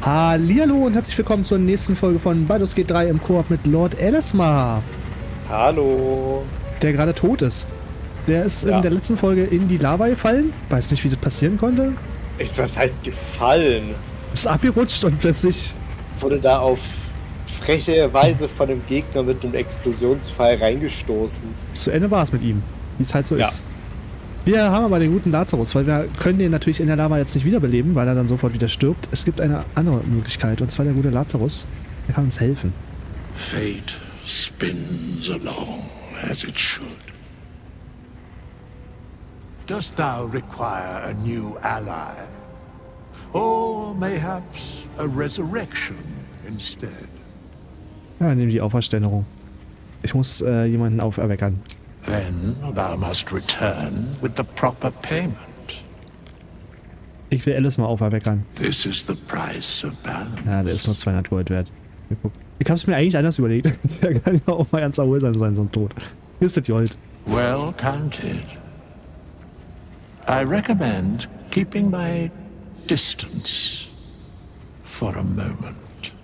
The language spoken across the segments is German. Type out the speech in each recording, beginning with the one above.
Hallihallo und herzlich willkommen zur nächsten Folge von Baldur's Gate 3 im Koop mit Lord Elismar. Hallo. Der gerade tot ist. Der ist in der letzten Folge in die Lava gefallen. Weiß nicht, wie das passieren konnte. Was heißt gefallen? Ist abgerutscht und plötzlich... Wurde da auf freche Weise von einem Gegner mit einem Explosionsfall reingestoßen. Zu Ende war es mit ihm. Wie es halt so ist. Wir haben aber den guten Lazarus, weil wir können den natürlich in der Lava jetzt nicht wiederbeleben, weil er dann sofort wieder stirbt. Es gibt eine andere Möglichkeit, und zwar der gute Lazarus. Der kann uns helfen. Fate spins along as it should. Dost thou require a new ally? Or mayhaps a resurrection instead? Ja, nehmen die Auferständerung. Ich muss jemanden auferweckern. Then thou must return with the proper payment. Ich will Alice mal auferweckern. This is the price of balance. Ja, der ist nur 200 Gold wert. Ich hab's mir eigentlich anders überlegt. Der kann ja auch mal ganz erholsam sein, so ein Tod. Hier ist das Gold. Well counted. I recommend keeping my distance for a moment.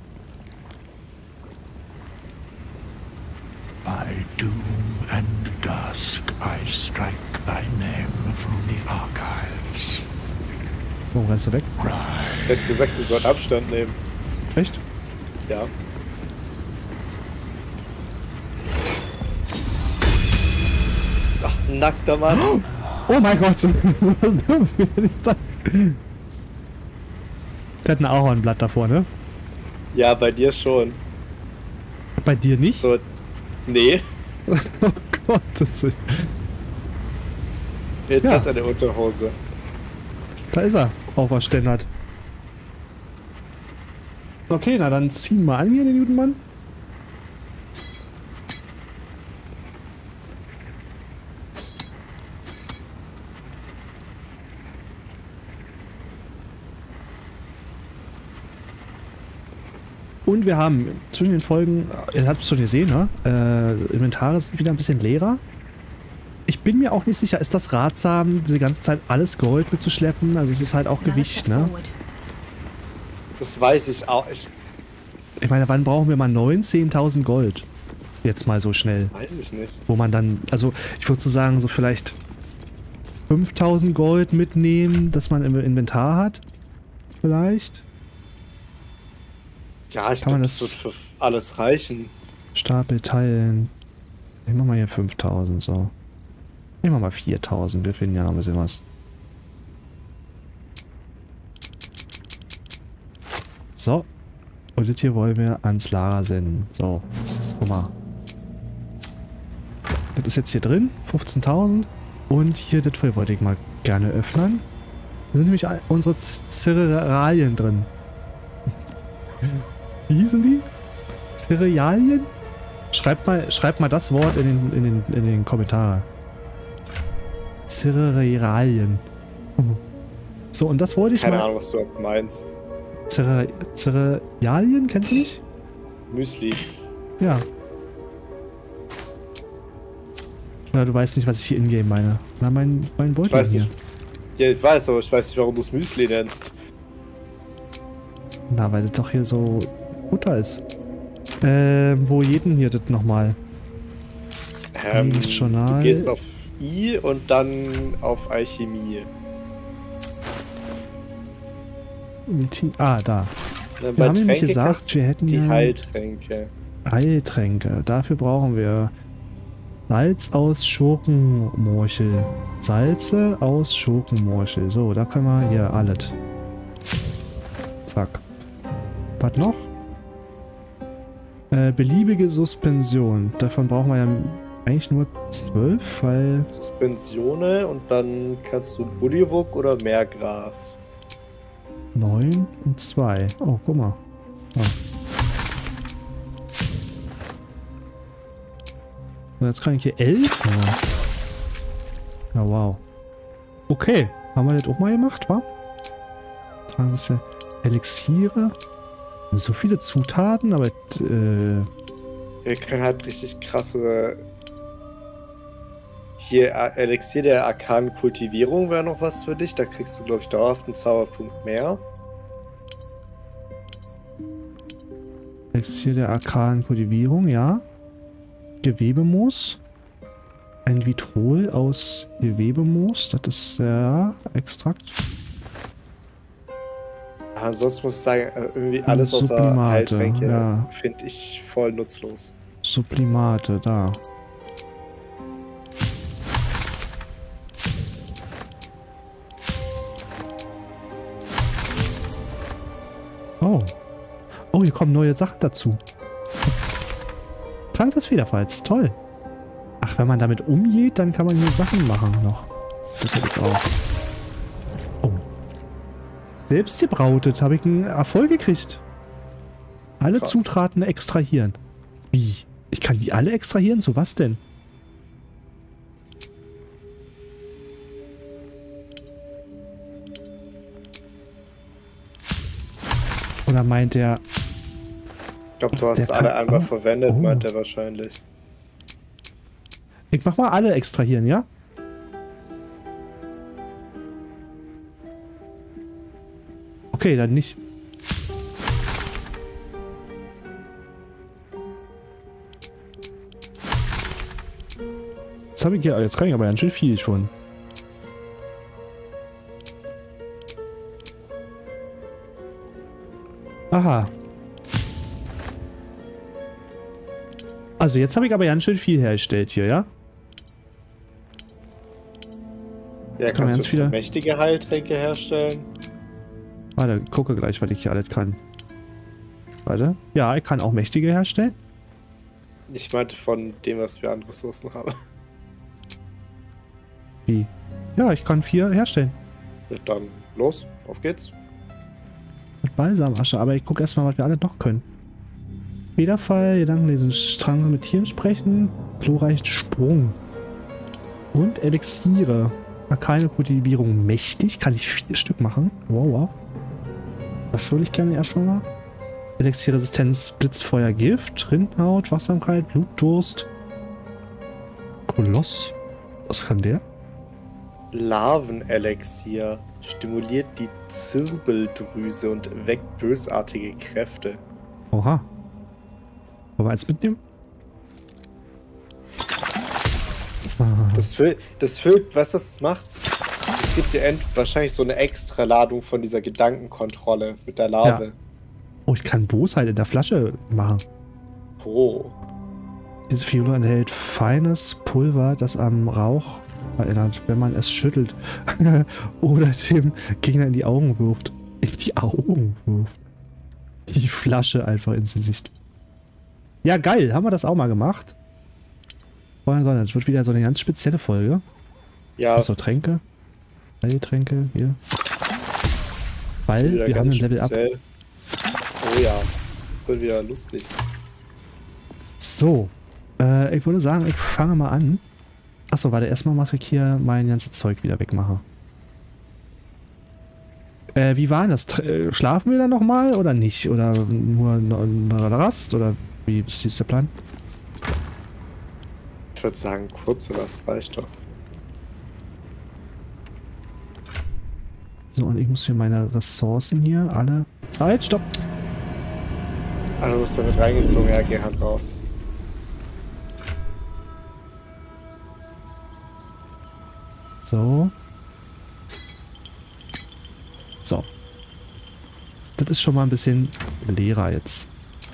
By doom and dusk I strike thy name from the archives. Wo rennst du weg? Er hat gesagt, wir sollen Abstand nehmen. Echt? Ja. Ach, nackter Mann. Oh mein Gott! Der hat ein Ahornblatt davor, ne? Ja, bei dir schon. Bei dir nicht? So, nee. Oh Gott, das ist... Jetzt hat er eine Unterhose. Da ist er, auferständert. Okay, na dann ziehen wir an hier den guten Mann. Und wir haben zwischen den Folgen, ihr habt es schon gesehen, ne? Inventare sind wieder ein bisschen leerer. Ich bin mir auch nicht sicher, ist das ratsam, die ganze Zeit alles Gold mitzuschleppen? Also es ist halt auch Gewicht, ne? Das weiß ich auch. Ich meine, wann brauchen wir mal 10.000 Gold? Jetzt mal so schnell. Weiß ich nicht. Wo man dann, also ich würde so sagen, so vielleicht 5.000 Gold mitnehmen, dass man im Inventar hat. Vielleicht. Ja, ich glaube, das wird für alles reichen. Stapel teilen. Ich mach mal hier 5.000, so. Ich mach mal 4.000, wir finden ja noch ein bisschen was. So. Und jetzt hier wollen wir ans Lager senden. So. Guck mal. Das ist jetzt hier drin. 15.000. Und hier, das wollte ich mal gerne öffnen. Da sind nämlich unsere Cerealien drin. Wie hießen die? Cerealien? Schreibt mal das Wort in den Kommentare. Cerealien. So, und das wollte ich Keine Ahnung, was du meinst. Cerealien? Kennst du nicht? Müsli. Ja. Oder du weißt nicht, was ich hier in-game meine. Na, mein Beutel ich weiß hier. Nicht. Ja, ich weiß, aber ich weiß nicht, warum du es Müsli nennst. Na, weil das doch hier so Butter ist. Wo jeden hier das nochmal? Du gehst auf I und dann auf Alchemie. Ah, da. Dann wir haben nämlich gesagt, wir hätten die Heiltränke. Heiltränke. Dafür brauchen wir Salz aus Schurkenmorchel. Salze aus Schurkenmorchel. So, da können wir hier alles. Zack. Was noch? Beliebige Suspension. Davon brauchen wir ja eigentlich nur 12, weil... Suspensione und dann kannst du Bullywug oder Meergras. 9 und 2. Oh, guck mal. Oh. Und jetzt kann ich hier 11 nur. Ja, wow. Okay. Haben wir das auch mal gemacht, wa? Das ist ja Elixiere. So viele Zutaten, aber... Wir können halt richtig krasse... Hier, Elixier der arkanen Kultivierung wäre noch was für dich. Da kriegst du, glaube ich, dauerhaft einen Zauberpunkt mehr. Elixier der arkanen Kultivierung, ja. Gewebemoos. Ein Vitrol aus Gewebemoos. Das ist der Extrakt. Ansonsten muss ich sagen, irgendwie alles außer Sublimate, Heiltränke ja. finde ich voll nutzlos. Sublimate, da. Oh. Oh, hier kommen neue Sachen dazu. Trank des Federfalls, toll. Ach, wenn man damit umgeht, dann kann man hier Sachen machen noch. Das hab ich auch. Oh. Selbst gebrautet, habe ich einen Erfolg gekriegt. Alle Krass. Zutaten extrahieren. Wie? Ich kann die alle extrahieren? Zu was denn? Oder meint er... Ich glaube, du hast Der alle kann- einmal oh, verwendet, oh. meint er wahrscheinlich. Ich mach mal alle extrahieren, ja? Okay, dann nicht. Jetzt habe ich ja, jetzt kann ich aber ganz schön viel schon. Aha. Also jetzt habe ich aber ganz schön viel hergestellt hier, ja? Ja, kann man kannst ganz du viele- jetzt mächtige Heiltränke herstellen? Warte, gucke gleich, was ich hier alles kann. Warte. Ja, ich kann auch mächtige herstellen. Ich meinte von dem, was wir an Ressourcen haben. Wie? Ja, ich kann 4 herstellen. Ja, dann los, auf geht's. Mit Balsamasche, aber ich gucke erstmal, was wir alle noch können. Federfall, Gedankenlesen, Strang mit Tieren sprechen, glorreichen Sprung. Und Elixiere. Keine Kultivierung mächtig. Kann ich 4 Stück machen? Wow, wow. Das würde ich gerne erstmal machen. Elixierresistenz, Blitzfeuer, Gift, Rindenhaut, Wachsamkeit, Blutdurst. Koloss. Was kann der? Larvenelixier stimuliert die Zirbeldrüse und weckt bösartige Kräfte. Oha. Wollen wir eins mitnehmen? Ah, Das füllt, weißt du, was das macht? Es gibt dir wahrscheinlich so eine extra Ladung von dieser Gedankenkontrolle mit der Larve. Ja. Oh, ich kann Bosheit in der Flasche machen. Oh. Diese Fiole enthält feines Pulver, das am Rauch erinnert, wenn man es schüttelt oder dem Gegner in die Augen wirft. In die Augen wirft. Die Flasche einfach ins Gesicht. Ja, geil. Haben wir das auch mal gemacht? Das wird wieder so eine ganz spezielle Folge. Ja, Achso, Tränke. Heiltränke, hier. Weil wieder wir haben ganz ein Level Up. speziell. Oh ja, wird wieder lustig. So. Ich würde sagen, ich fange mal an. Achso, warte, erstmal muss ich hier mein ganzes Zeug wieder wegmachen. Wie war denn das? Schlafen wir dann nochmal oder nicht? Oder nur eine Rast? Oder wie ist der Plan? Ich würde sagen, kurze Rast reicht doch. So, und ich muss hier meine Ressourcen hier alle... Halt, stopp! Ah, du bist damit reingezogen, ja, geh halt raus. So. So. Das ist schon mal ein bisschen leerer jetzt.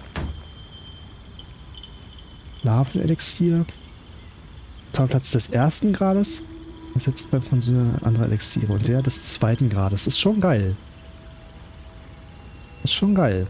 Larvenelixier. Zaunplatz des ersten Grades. Ersetzt beim Konsum anderer Elixiere. Und der des zweiten Grades. Ist schon geil. Ist schon geil.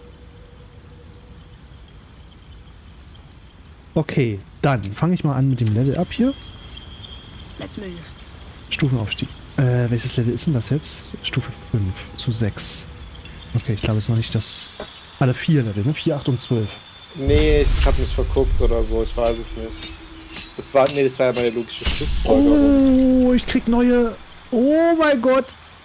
Okay, dann fange ich mal an mit dem Level Up hier. Let's move. Stufenaufstieg. Welches Level ist denn das jetzt? Stufe 5 zu 6. Okay, ich glaube, es ist noch nicht das... Alle 4 Level, ne? 4, 8 und 12. Nee, ich hab mich verguckt oder so, ich weiß es nicht. Das war ja meine logische Schlussfolgerung. Oh, ich krieg neue... Oh mein Gott!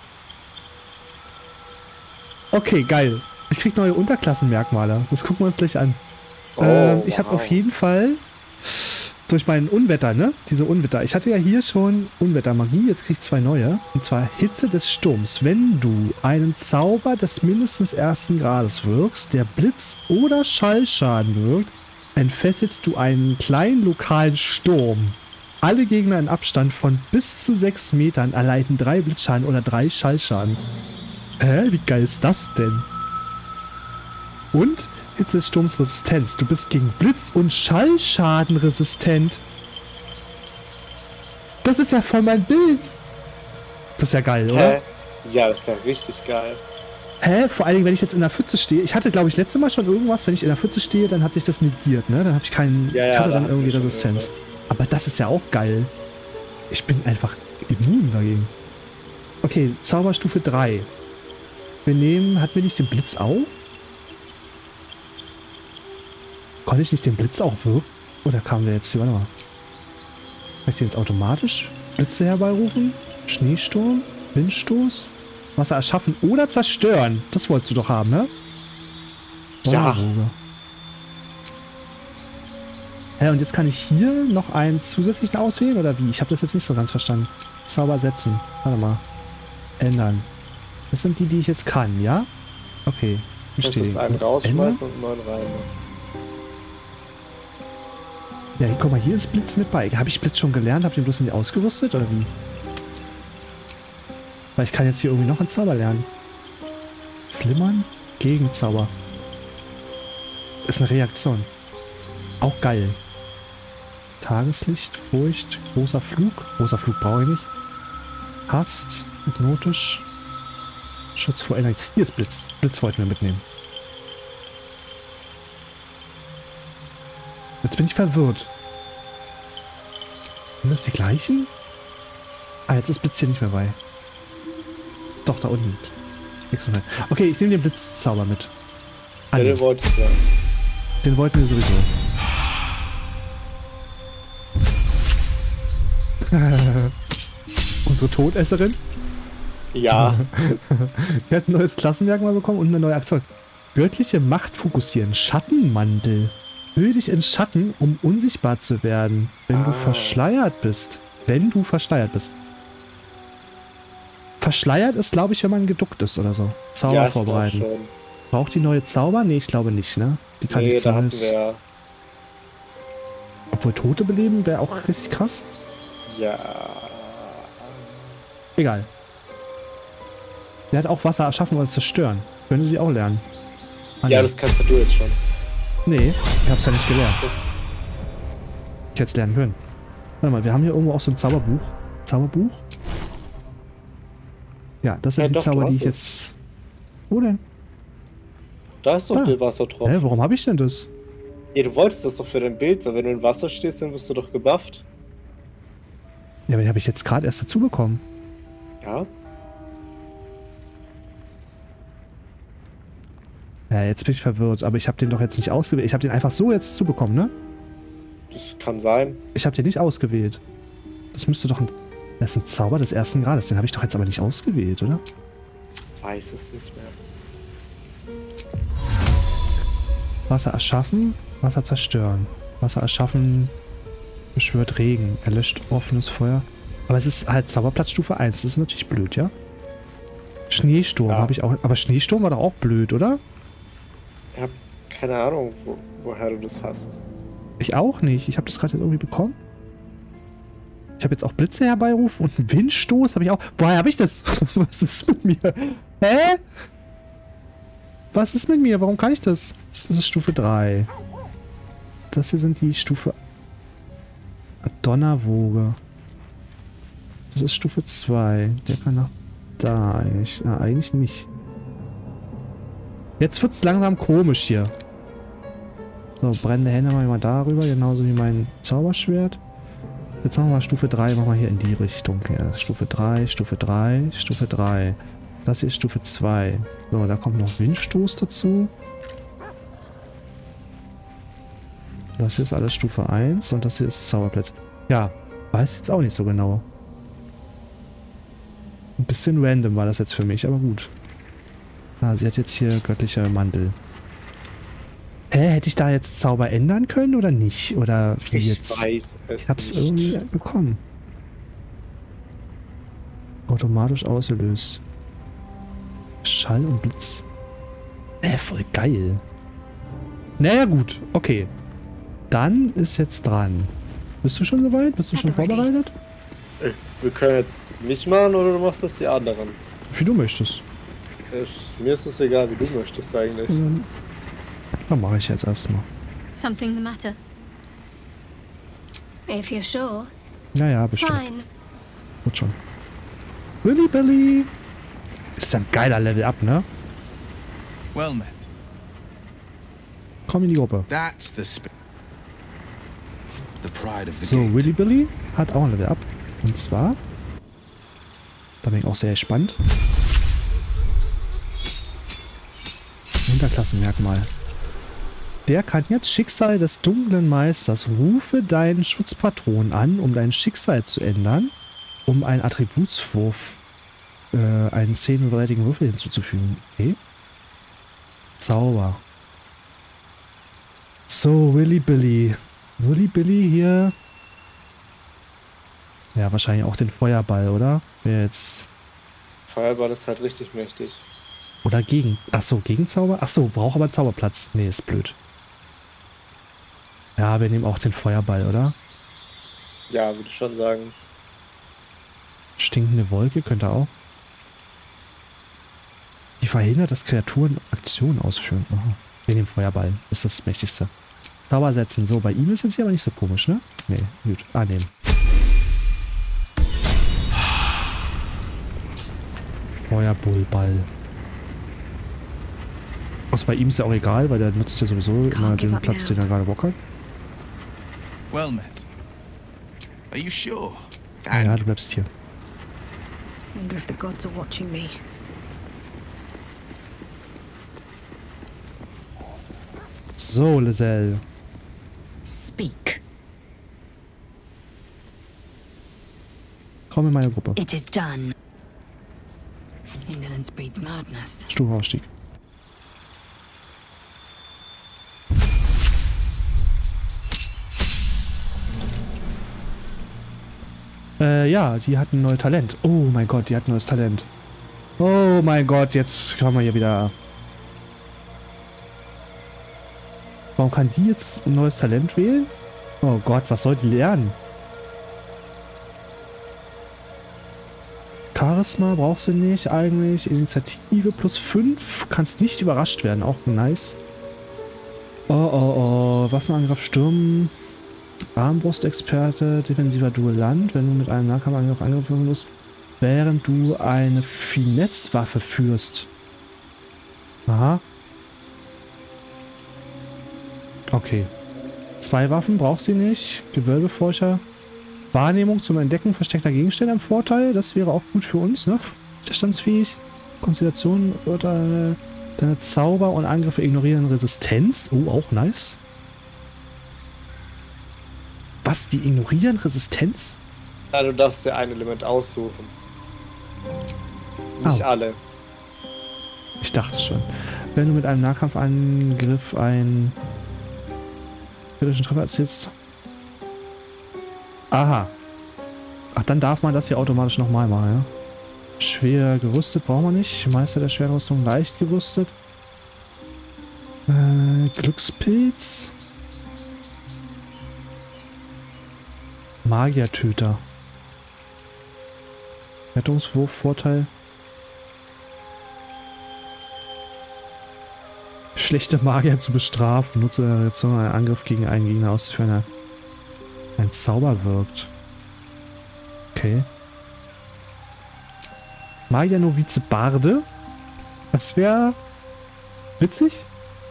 Okay, geil. Ich krieg neue Unterklassenmerkmale. Das gucken wir uns gleich an. Oh, Ich habe wow. auf jeden Fall durch mein Unwetter, ne? Diese Unwetter. Ich hatte ja hier schon Unwettermagie, jetzt krieg ich 2 neue. Und zwar Hitze des Sturms. Wenn du einen Zauber des mindestens 1. Grades wirkst, der Blitz oder Schallschaden wirkt, entfesselst du einen kleinen lokalen Sturm. Alle Gegner in Abstand von bis zu 6 Metern erleiden 3 Blitzschaden oder 3 Schallschaden. Wie geil ist das denn? Und Hitze des Sturms Resistenz. Du bist gegen Blitz- und Schallschaden resistent. Das ist ja voll mein Bild. Das ist ja geil, oder? Ja, das ist ja richtig geil. Vor allen Dingen, wenn ich jetzt in der Pfütze stehe. Ich hatte, glaube ich, letztes Mal schon irgendwas, wenn ich in der Pfütze stehe, dann hat sich das negiert, ne? Dann habe ich keinen... ich hatte dann irgendwie Resistenz. Aber das ist ja auch geil. Ich bin einfach immun dagegen. Okay, Zauberstufe 3. Wir nehmen... Hatten wir nicht den Blitz auch? Konnte ich nicht den Blitz auch wirken? Oder kamen wir jetzt hier? Warte mal. Kann ich den jetzt automatisch Blitze herbeirufen? Schneesturm? Windstoß? Wasser erschaffen oder zerstören? Das wolltest du doch haben, ne? Ja. Und jetzt kann ich hier noch einen zusätzlichen auswählen, oder wie? Ich habe das jetzt nicht so ganz verstanden. Zauber setzen. Warte mal. Ändern. Das sind die ich jetzt kann, ja? Okay. Du kannst jetzt einen rausschmeißen und einen neuen rein. Ja, guck mal, hier ist Blitz mit bei. Habe ich Blitz schon gelernt? Habe ich den bloß nicht ausgerüstet, oder wie? Weil ich kann jetzt hier irgendwie noch einen Zauber lernen. Flimmern? Gegenzauber. Ist eine Reaktion. Auch geil. Tageslicht, Furcht, großer Flug. Großer Flug brauche ich nicht. Hast, hypnotisch. Schutz vor Energie. Hier ist Blitz. Blitz wollten wir mitnehmen. Jetzt bin ich verwirrt. Sind das die gleichen? Ah, jetzt ist Blitz hier nicht mehr bei. Doch, da unten. Okay, ich nehme den Blitzzauber mit. Ja, den wolltest du. Den wollten wir sowieso. Unsere Todesserin? Ja. Wir hat ein neues Klassenmerkmal bekommen und eine neue Aktion. Göttliche Macht fokussieren. Schattenmantel. Hüll dich in Schatten, um unsichtbar zu werden, wenn du verschleiert bist. Wenn du verschleiert bist. Verschleiert ist, glaube ich, wenn man geduckt ist oder so. Zauber Ja, vorbereiten. Braucht die neue Zauber? Nee, ich glaube nicht, ne? Die kann ich zumindest... wir... Obwohl Tote beleben wäre auch richtig krass. Ja. Egal. Der hat auch Wasser erschaffen oder zerstören. Können sie auch lernen. Ja, das kannst du jetzt schon. Nee, ich hab's ja nicht gelernt. Ich hätte es lernen können. Warte mal, wir haben hier irgendwo auch so ein Zauberbuch. Zauberbuch? Ja, das sind die Zauber, die ich jetzt... Wo denn? Da ist doch der Wassertropfen. Hä, warum habe ich denn das? Ja, du wolltest das doch für dein Bild, weil wenn du im Wasser stehst, dann wirst du doch gebufft. Ja, aber die habe ich jetzt gerade erst dazu bekommen. Ja? Ja, jetzt bin ich verwirrt, aber ich habe den doch jetzt nicht ausgewählt. Ich habe den einfach so jetzt zubekommen, ne? Das kann sein. Ich habe den nicht ausgewählt. Das müsste doch ein... Das ist ein Zauber des 1. Grades. Den habe ich doch jetzt aber nicht ausgewählt, oder? Weiß es nicht mehr. Wasser erschaffen, Wasser zerstören. Wasser erschaffen beschwört Regen. Erlöscht offenes Feuer. Aber es ist halt Zauberplatzstufe 1. Das ist natürlich blöd, ja? Schneesturm habe ich auch... Aber Schneesturm war doch auch blöd, oder? Ich habe keine Ahnung, woher du das hast. Ich auch nicht. Ich habe das gerade jetzt irgendwie bekommen. Ich habe jetzt auch Blitze herbeirufen und einen Windstoß habe ich auch. Woher habe ich das? Was ist mit mir? Hä? Was ist mit mir? Warum kann ich das? Das ist Stufe 3. Das hier sind die Stufe... Donnerwoge. Das ist Stufe 2. Der kann nach da eigentlich. Ja, eigentlich nicht. Jetzt wird's langsam komisch hier. So, brennende Hände machen wir mal darüber, genauso wie mein Zauberschwert. Jetzt machen wir mal Stufe 3, machen wir hier in die Richtung. Ja, Stufe 3, Stufe 3, Stufe 3. Das hier ist Stufe 2. So, da kommt noch Windstoß dazu. Das hier ist alles Stufe 1 und das hier ist Zauberplatz. Ja, weiß jetzt auch nicht so genau. Ein bisschen random war das jetzt für mich, aber gut. Ah, sie hat jetzt hier göttlicher Mantel. Hä, hätte ich da jetzt Zauber ändern können oder nicht? Oder wie Ich jetzt? weiß es Ich hab's nicht. irgendwie bekommen. Automatisch ausgelöst. Schall und Blitz. Voll geil. Naja, gut. Okay. Dann ist jetzt dran. Bist du schon soweit? Bist du schon vorbereitet? Wir können jetzt mich machen oder du machst das die anderen. Wie du möchtest. Mir ist es egal, wie du möchtest eigentlich. Dann mache ich jetzt erstmal. Something the matter? If you're sure. Naja, bestimmt. Fine. Wird schon. Willy Billy. Ist ein geiler Level-Up, ne? Well met. Komm in die Gruppe. That's the pride of the So, gate. Willy Billy hat auch ein Level-Up. Und zwar... Da bin ich auch sehr gespannt. Unterklassenmerkmal. Der kann jetzt Schicksal des dunklen Meisters. Rufe deinen Schutzpatron an, um dein Schicksal zu ändern, um einen Attributswurf, einen 10-seitigen Würfel hinzuzufügen. Okay. Zauber. So, Willy Billy. Willy Billy hier. Ja, wahrscheinlich auch den Feuerball, oder? Wer jetzt... Feuerball ist halt richtig mächtig. Oder gegen... Achso, Gegenzauber? Achso, braucht aber Zauberplatz. Nee, ist blöd. Ja, wir nehmen auch den Feuerball, oder? Ja, würde ich schon sagen. Stinkende Wolke könnte auch. Die verhindert, dass Kreaturen Aktionen ausführen. Aha. Wir nehmen Feuerball. Ist das mächtigste. Zauber setzen. So, bei ihm ist jetzt hier aber nicht so komisch, ne? Nee, gut. Annehmen. Feuerbullball. Also bei ihm ist ja auch egal, weil der nutzt ja sowieso immer den Platz, den er gerade Bock hat. Well met. Are you sure? Ja, du bleibst hier. Wonder if the gods are watching me. So, Lizelle. Speak. Komm in meine Gruppe. It is done. Indolence breeds madness. Stufaufstieg. Ja, die hat ein neues Talent. Oh mein Gott, die hat ein neues Talent. Oh mein Gott, jetzt kann man hier wieder... Warum kann die jetzt ein neues Talent wählen? Oh Gott, was soll die lernen? Charisma brauchst du nicht eigentlich. Initiative plus 5. Kannst nicht überrascht werden. Auch nice. Oh. Waffenangriff stürmen. Armbrustexperte. Defensiver Duellant. Wenn du mit einem Nahkampfangriff angegriffen wirst, während du eine Finesse-Waffe führst. Aha. Okay. 2 Waffen brauchst du nicht. Gewölbefeuchter. Wahrnehmung zum Entdecken versteckter Gegenstände im Vorteil. Das wäre auch gut für uns, ne? Widerstandsfähig. Konstellation wird deine Zauber und Angriffe ignorieren Resistenz. Oh, auch nice. Was? Die ignorieren Resistenz? Ja, du darfst dir ein Element aussuchen. Nicht alle. Ich dachte schon. Wenn du mit einem Nahkampfangriff einen kritischen Treffer erzielst. Aha. Ach, dann darf man das hier automatisch nochmal machen, ja? Schwer gerüstet brauchen wir nicht. Meister der Schwerrüstung leicht gerüstet. Glückspilz. Magiertöter. Rettungswurf, Vorteil. Schlechte Magier zu bestrafen. Nutze eine Reaktion, einen Angriff gegen einen Gegner auszuführen, der ein Zauber wirkt. Okay. Magier-Novize Barde. Das wäre witzig.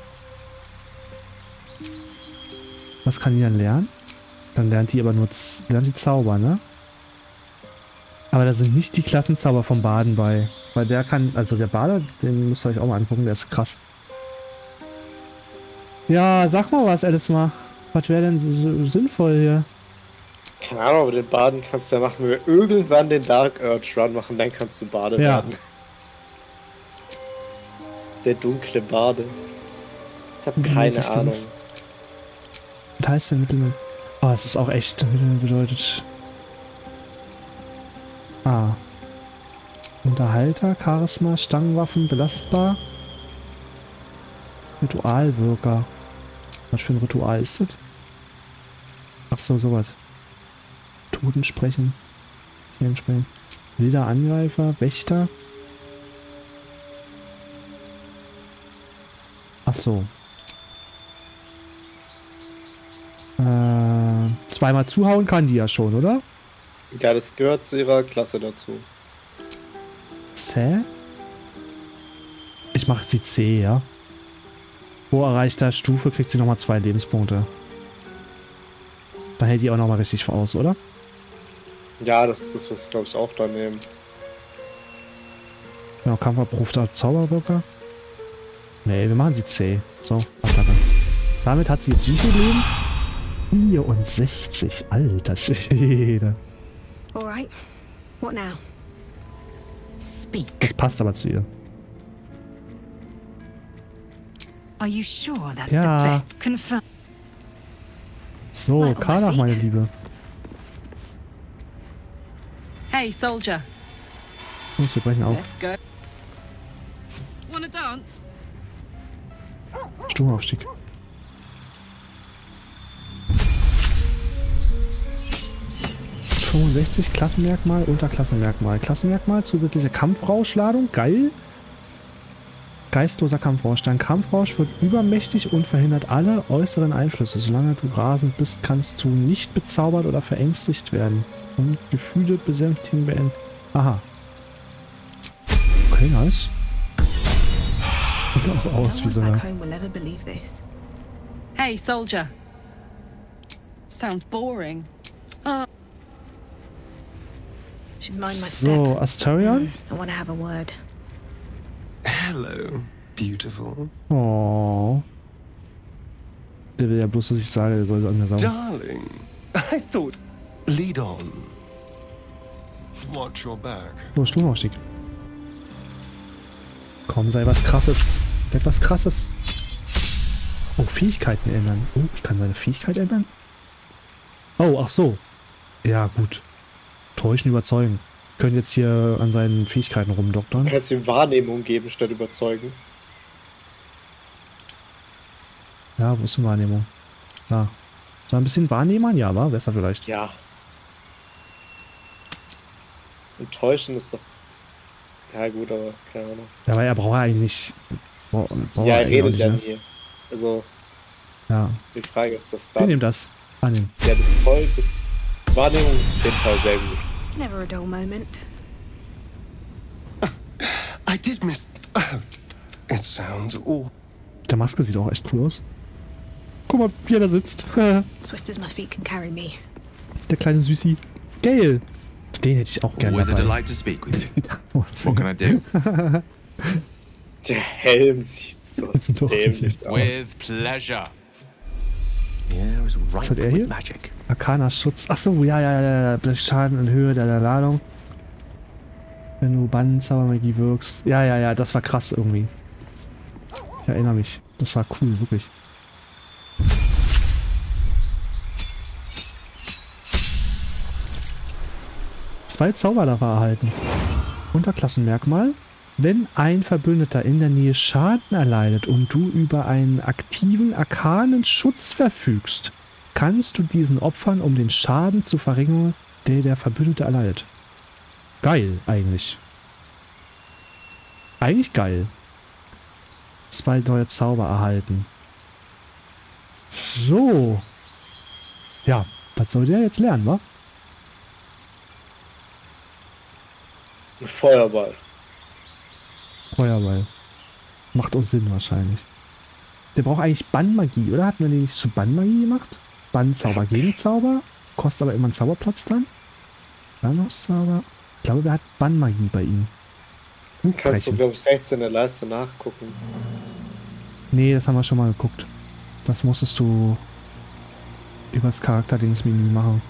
Was kann die dann lernen? Dann lernt die aber nur lernt die Zauber, ne? Aber da sind nicht die Klassenzauber vom Baden bei. Weil der kann, also der Bade, den müsst ihr euch auch mal angucken, der ist krass. Ja, sag mal was, Alice mal. Was wäre denn so sinnvoll hier? Keine Ahnung, aber den Baden kannst du ja machen, wenn wir irgendwann den Dark Urge Run machen, dann kannst du Bade werden. Der dunkle Bade. Ich habe keine Ahnung. Was heißt denn Mittel? Oh, es ist auch echt. Mittel bedeutet. Ah. Unterhalter, Charisma, Stangenwaffen, belastbar. Ritualwirker. Was für ein Ritual ist das? Ach so, sowas. Toten sprechen. Tieren sprechen. Wilder Angreifer, Wächter. Ach so. Zweimal zuhauen kann die ja schon, oder? Ja, das gehört zu ihrer Klasse dazu. C? Ich mache sie C, ja. Wo erreichter Stufe kriegt sie nochmal 2 Lebenspunkte. Da hält die auch nochmal richtig aus, oder? Ja, das ist das, was ich glaube ich auch da nehmen. Ja, Kampferprofter Zauberwirker. Nee, wir machen sie C. So, Attacke. Damit hat sie jetzt wie viel Leben? 64, alter Schwede. Alright. What now? Speak. Das passt aber zu ihr. Are you sure that's Ja. the best? Confirm. So, Karlach, meine Liebe. Hey, soldier. Los, wir brechen auf. Let's go. Wanna dance? Sturmaufstieg. Klassenmerkmal, Unterklassenmerkmal. Klassenmerkmal, zusätzliche Kampfrauschladung, geil. Geistloser Kampfrausch. Dein Kampfrausch wird übermächtig und verhindert alle äußeren Einflüsse. Solange du rasend bist, kannst du nicht bezaubert oder verängstigt werden. Und Gefühle besänftigen beenden. Aha. Okay, nice. Sieht auch aus wie so eine... Hey, soldier. Sounds boring. Should mind my So, step. Astarion? I want to have a word. Hello, beautiful. Oh. Der will ja bloß, dass ich sage, der soll an mir saugen. Darling, I thought... Lead on. Watch your back. So, Sturmaufstieg. Komm, sei was Krasses. Werd was Krasses. Oh, Fähigkeiten ändern. Oh, ich kann seine Fähigkeit ändern? Oh, ach so. Ja, gut. Täuschen, überzeugen. Können jetzt hier an seinen Fähigkeiten rumdoktern. Du kannst ihm Wahrnehmung geben, statt überzeugen. Ja, wo ist die Wahrnehmung? Da. So ein bisschen Wahrnehmern? Ja, war besser vielleicht. Ja. Und täuschen ist doch... Ja gut, aber keine Ahnung. Ja, aber er braucht ja eigentlich nicht... Ja, er eigentlich auch redet nicht, ja ne? nie. Also, Ja. die Frage ist, was da... Wir nehmen das. Annehmen. Ja, das Wahrnehmung ist auf jeden Fall sehr gut. Never a dull moment. I did miss... It sounds awful. Der Maske sieht auch echt cool aus. Guck mal, wie er da sitzt. Swift as my feet can carry me. Der kleine Süßi. Geil. Den hätte ich auch gerne Always a dabei. delight to speak with you. What can I do? Der Helm sieht so Doch dämlich aus. With pleasure. Yeah, it was Was right hat er hier? with magic. Arcana Schutz. Achso, ja. Schaden in Höhe der Ladung. Wenn du Bannenzaubermagie wirkst. Ja, das war krass irgendwie. Ich erinnere mich. Das war cool, wirklich. Zwei Zauber darf er erhalten. Unterklassenmerkmal. Wenn ein Verbündeter in der Nähe Schaden erleidet und du über einen aktiven arkanen Schutz verfügst, kannst du diesen opfern, um den Schaden zu verringern, der Verbündete erleidet. Geil, eigentlich. Eigentlich geil. 2 neue Zauber erhalten. So. Ja, was soll der jetzt lernen, wa? Ein Feuerball. Feuerball. Macht auch Sinn wahrscheinlich. Der braucht eigentlich Bannmagie, oder? Hatten wir den nicht zu Bannmagie gemacht? Bannzauber, Gegenzauber. Kostet aber immer einen Zauberplatz dann. Bannauszauber. Ich glaube, der hat Bannmagie bei ihm. Kannst du, glaube ich, rechts in der Leiste nachgucken. Nee, das haben wir schon mal geguckt. Das musstest du übers Charakterdingsmenü machen.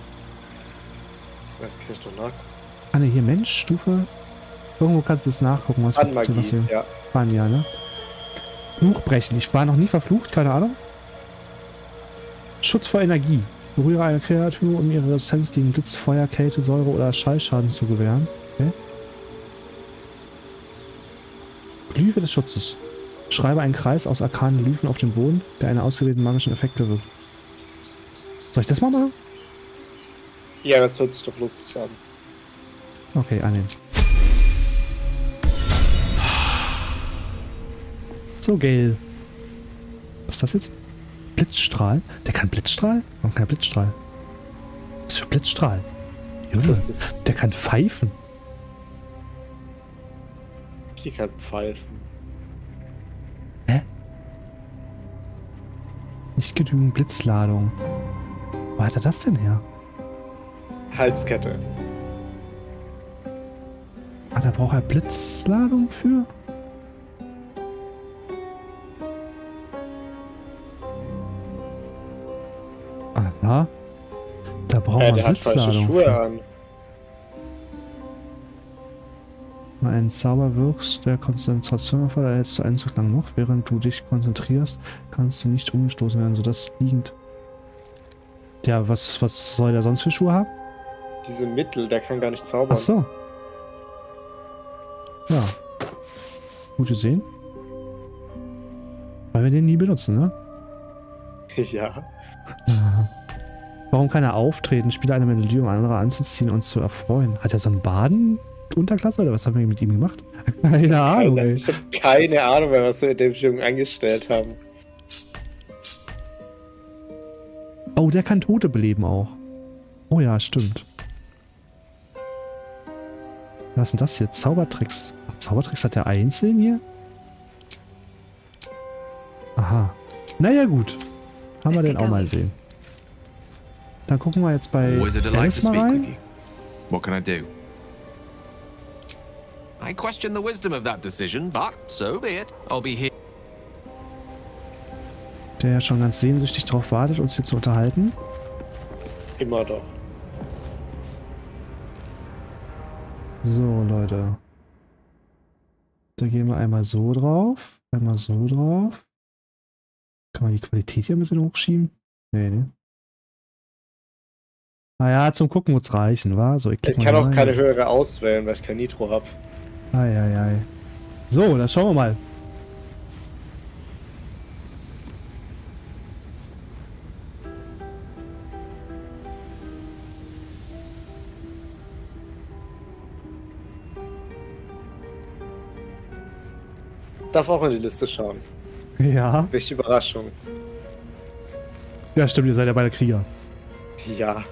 Das kann ich doch nachgucken. Ah ne, hier Mensch, Stufe. Irgendwo kannst du es nachgucken, was Bannmagie, was wir ja. Bann, ja, ne? Fluch brechen. Ich war noch nie verflucht, keine Ahnung. Schutz vor Energie. Berühre eine Kreatur, um ihre Resistenz gegen Blitz, Feuer, Kälte, Säure oder Schallschaden zu gewähren. Okay. Glyphe des Schutzes. Schreibe einen Kreis aus arkanen Glyphen auf dem Boden, der einen ausgewählten magischen Effekt bewirkt. Soll ich das mal machen? Ja, das hört sich doch lustig an. Okay, annehmen. So, Gale. Was ist das jetzt? Blitzstrahl? Der kann Blitzstrahl? Warum kann er Blitzstrahl? Was für Blitzstrahl? Junge, Das ist. der kann pfeifen. Die kann pfeifen. Hä? Nicht genügend Blitzladung. Wo hat er das denn her? Halskette. Ah, da braucht er Blitzladung für? Aha. Da braucht man Der hat falsche Blitzladung Schuhe für. an. Wenn einen Zauber wirkst, der Konzentration erfordert, erhältst du einen Zug lang noch. Während du dich konzentrierst, kannst du nicht umgestoßen werden, sodass liegend. Ja, was soll der sonst für Schuhe haben? Diese Mittel, der kann gar nicht zaubern. Ach so. Ja. Gut gesehen. Weil wir den nie benutzen, ne? Ja. Warum kann er auftreten, Spieler eine Melodie, um andere anzuziehen und zu erfreuen? Hat er so einen Baden-Unterklasse oder was haben wir mit ihm gemacht? Keine Ahnung, ey. Ich habe keine Ahnung mehr, was wir mit dem Jungen angestellt haben. Oh, der kann Tote beleben auch. Oh ja, stimmt. Was sind das hier? Zaubertricks. Ach, Zaubertricks hat der einzeln hier? Aha. Naja, gut. Haben wir den auch mal sehen. Dann gucken wir jetzt bei Always a delight to Alice mal speak with rein. you. What can I do? I question the wisdom of that decision, but so be it. I'll be here. Der ja schon ganz sehnsüchtig darauf wartet, uns hier zu unterhalten. Immer doch. So, Leute. Da gehen wir einmal so drauf. Einmal so drauf. Kann man die Qualität hier ein bisschen hochschieben? Nee, ne? Naja, zum Gucken wird es reichen, wa? So, Ich klick mal kann auch rein. keine höhere auswählen, weil ich kein Nitro habe. Eieiei. So, dann schauen wir mal. Darf auch in die Liste schauen. Ja. Welche Überraschung. Ja, stimmt, ihr seid ja beide Krieger. Ja.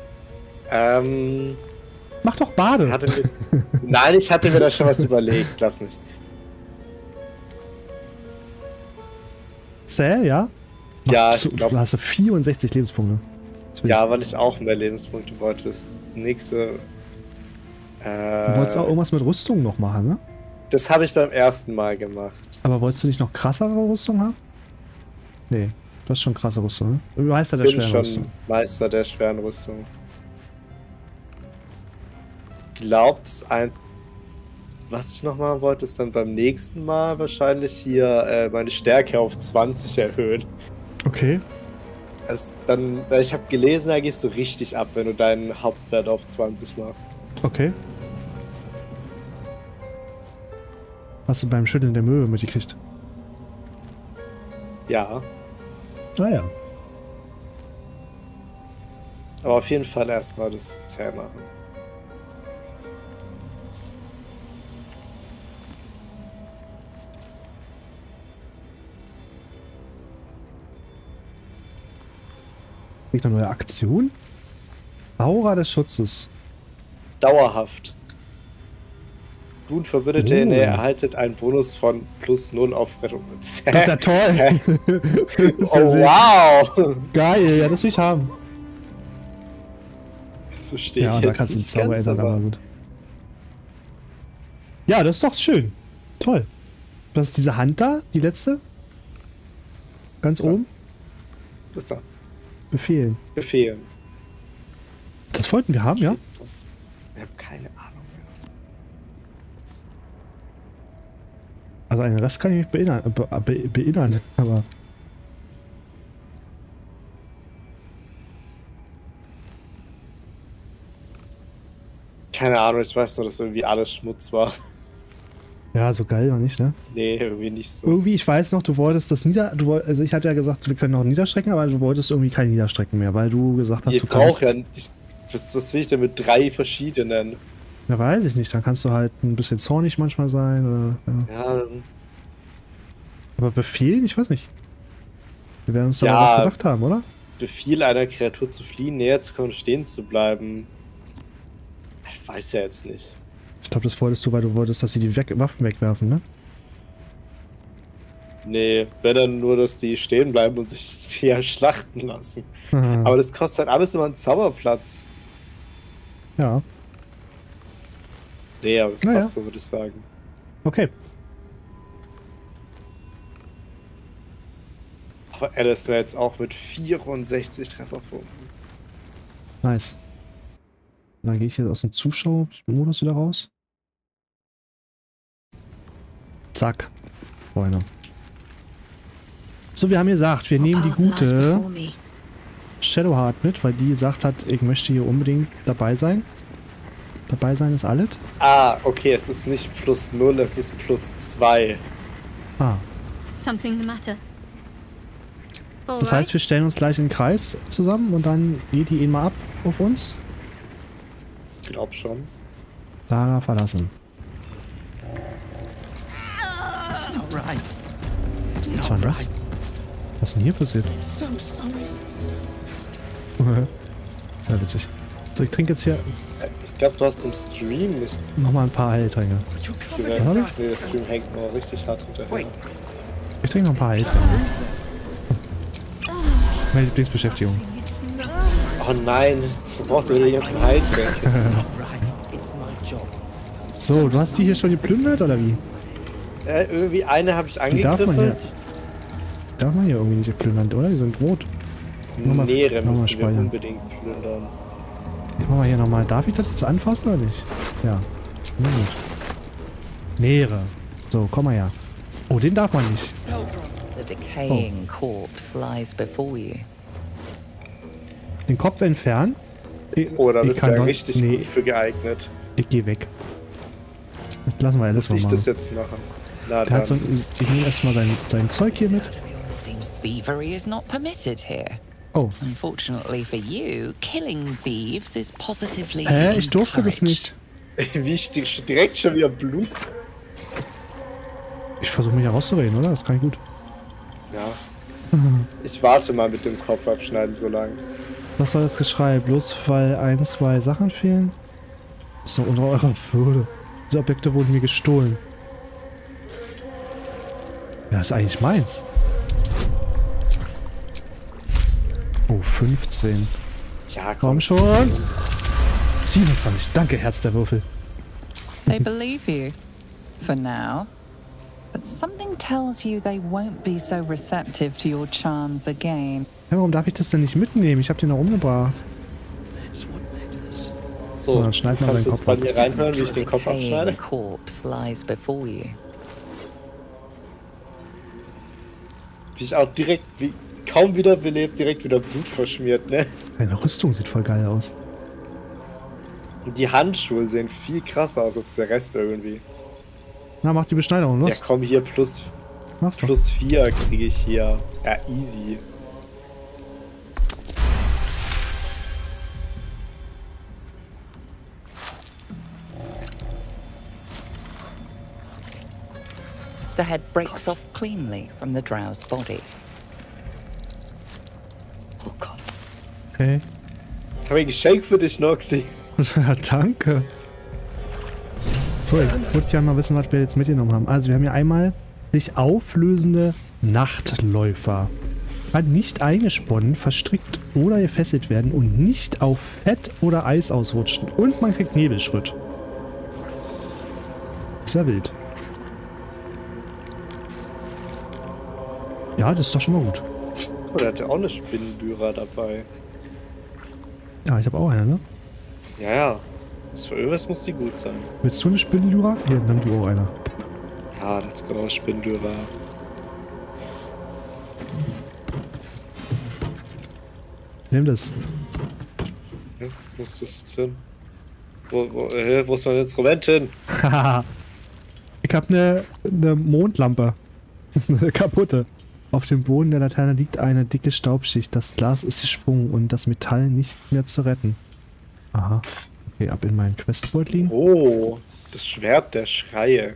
Mach doch Bade. Nein, ich hatte mir da schon was überlegt. Lass mich. Zäh, ja? Ja, Ach, ich glaub, du hast 64 Lebenspunkte. Das will Ja, weil ich auch mehr Lebenspunkte wollte. Das nächste. Du wolltest auch irgendwas mit Rüstung noch machen, ne? Das habe ich beim ersten Mal gemacht. Aber wolltest du nicht noch krassere Rüstung haben? Nee, du hast schon krasse Rüstung, ne? Du heißt ja der Ich bin schweren schon Rüstung. Meister der schweren Rüstung. Glaubt es ein. Was ich noch machen wollte, ist dann beim nächsten Mal wahrscheinlich hier meine Stärke auf 20 erhöhen. Okay. Dann, weil ich habe gelesen, da gehst du richtig ab, wenn du deinen Hauptwert auf 20 machst. Okay. Hast du beim Schütteln der Möwe mitgekriegt? Ja, Naja. aber auf jeden Fall erstmal das zäh machen. Kriegt eine neue Aktion? Aura des Schutzes. Dauerhaft. Du und Verbündete Oh. in der erhaltet einen Bonus von +0 auf Rettung. Das ist ja toll. Das ist Oh, ja wow! geil, ja, das will ich haben. Das verstehe Ja, ich da jetzt kannst du den nicht Zauber ganz, ändern, aber gut. Ja, das ist doch schön. Toll. Das ist diese Hand da, die letzte. Ganz So. oben. Bis da. Befehlen. Befehlen. Das wollten wir haben, ja? Ich habe keine Ahnung mehr. Also einen Rest kann ich nicht beinnern, aber... Keine Ahnung, ich weiß nur, dass irgendwie alles Schmutz war. Ja, so geil noch nicht, ne? Nee, irgendwie nicht so. Irgendwie, ich weiß noch, du wolltest das also ich hatte ja gesagt, wir können noch niederstrecken, aber du wolltest irgendwie kein Niederstrecken mehr, weil du gesagt hast, Ich du kannst... brauche ja nicht... Was will ich denn mit 3 verschiedenen? Ja, weiß ich nicht, dann kannst du halt ein bisschen zornig manchmal sein, oder... Ja. Ja, Aber befehlen? Ich weiß nicht. Wir werden uns da Ja. mal was gedacht haben, oder? Befehl einer Kreatur zu fliehen, näher zu kommen, stehen zu bleiben. Ich weiß ja jetzt nicht. Ich glaube, das wolltest du, weil du wolltest, dass sie die Waffen wegwerfen, ne? Nee, wenn dann nur, dass die stehen bleiben und sich hier schlachten lassen. Aber das kostet halt alles immer einen Zauberplatz. Ja, Nee, aber das Naja. passt so, würde ich sagen. okay. Aber Alice wäre jetzt auch mit 64 Trefferpunkten. Nice. Dann gehe ich jetzt aus dem Zuschauermodus wieder raus. Zack. Freunde. So, wir haben gesagt, wir What nehmen die path lies gute before me? Shadowheart mit, weil die gesagt hat, ich möchte hier unbedingt dabei sein. Dabei sein ist alles. Ah, okay, es ist nicht +0, es ist +2. Ah. Something the matter? Das heißt, wir stellen uns gleich in den Kreis zusammen und dann geht die mal ab auf uns. Ich glaub schon. Lara verlassen. Was war denn das? Was ist denn hier passiert? Sehr witzig. So, ich trinke jetzt hier Ich glaube, du hast im Stream nicht nochmal ein paar Heiltränke. gemerkt. Nee, der Stream hängt noch richtig hart hinterher. Ich trinke noch ein paar Heiltränke. Meine Lieblingsbeschäftigung. Oh nein, das braucht wieder die ganzen Heiltränke. So, du hast die hier schon geplündert, oder wie? Irgendwie eine habe ich Die darf man angegriffen. hier, darf man hier irgendwie nicht geplündern, oder? Die sind rot. Nochmal- Meere nochmal müssen wir speichern. unbedingt plündern. Machen wir hier nochmal. Darf ich das jetzt anfassen oder nicht? Ja. Na gut. Meere. So, komm mal her. Oh, den darf man nicht. The decaying corpse lies before you. Den Kopf entfernen. Oh, da ich bist du kann ja doch- richtig nee, gut für geeignet. Ich geh weg. Das lassen wir alles Muss mal ich machen. das jetzt machen? Na Der hat so dann. ein, ich nehme erstmal sein Zeug hier mit. Seems thievery is not permitted here. Oh. Unfortunately for you, killing thieves is positively Ich durfte das nicht. Wie ich direkt schon wieder Blut. Ich versuche mich herauszureden, oder? Das kann ich gut. Ja. Ich warte mal mit dem Kopf abschneiden so lang. Was soll das Geschrei? Bloß weil 1, 2 Sachen fehlen? So unter eurer Würde. Diese Objekte wurden mir gestohlen. Ja, ist eigentlich meins. Oh, 15. Ja, Komm schon. 27. Danke, Herz der Würfel. They believe you. For now. But something tells you they won't be so receptive to your charms again. Ja, warum darf ich das denn nicht mitnehmen? Ich habe den noch umgebracht. So, dann schneid mal kannst deinen jetzt Kopf bei ab. mir reinhören, wie ich den Kopf abschneide? Decaying corpse lies before you. Wie ich auch direkt, wie kaum wiederbelebt, direkt wieder Blut verschmiert, ne? Deine Rüstung sieht voll geil aus. Und die Handschuhe sehen viel krasser aus als der Rest irgendwie. Na, mach die Beschneidung, Ja los. komm, hier Mach's doch. +4 kriege ich hier. Ja, easy. The head breaks off cleanly from the drow's body. Oh Gott. Okay. Ich habe ein Geschenk für dich, Noxy. Ja, danke. So, ich würde gerne mal wissen, was wir jetzt mitgenommen haben. Also, wir haben hier einmal sich auflösende Nachtläufer. Kann nicht eingesponnen, verstrickt oder gefesselt werden und nicht auf Fett oder Eis ausrutschen. Und man kriegt Nebelschritt. Ist ja wild. Ja, das ist doch schon mal gut. Oh, der hat ja auch eine Spinnenlyra dabei. Ja, ich habe auch eine, ne? Ja, ja. Das für Öres muss die gut sein. Willst du eine Spinnenlyra? Hier, nimm du auch eine. Ja, let's go, Spinndürer. Nimm das. Ja, wo ist das jetzt hin? Wo ist mein Instrument hin? Haha. Ich hab eine Mondlampe. Eine kaputte. Auf dem Boden der Laterne liegt eine dicke Staubschicht. Das Glas ist gesprungen und das Metall nicht mehr zu retten. Aha. Okay, ab in meinen Questbeutel. Oh, das Schwert der Schreie.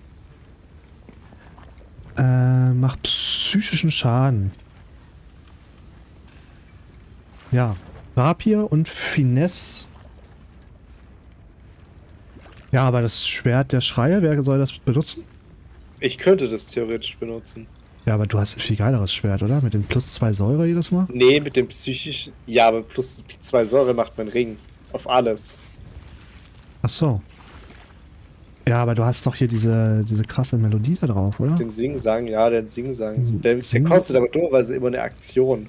Macht psychischen Schaden. Ja. Rapier und Finesse. Ja, aber das Schwert der Schreie, wer soll das benutzen? Ich könnte das theoretisch benutzen. Ja, aber du hast ein viel geileres Schwert, oder? Mit den plus 2 Säure jedes Mal? Nee, mit dem psychischen. Ja, aber plus 2 Säure macht mein Ring. Auf alles. Ach so. Ja, aber du hast doch hier diese krasse Melodie da drauf, oder? Den Sing-Sang, ja, den Sing-Sang. Der Sing- kostet aber dummerweise immer eine Aktion.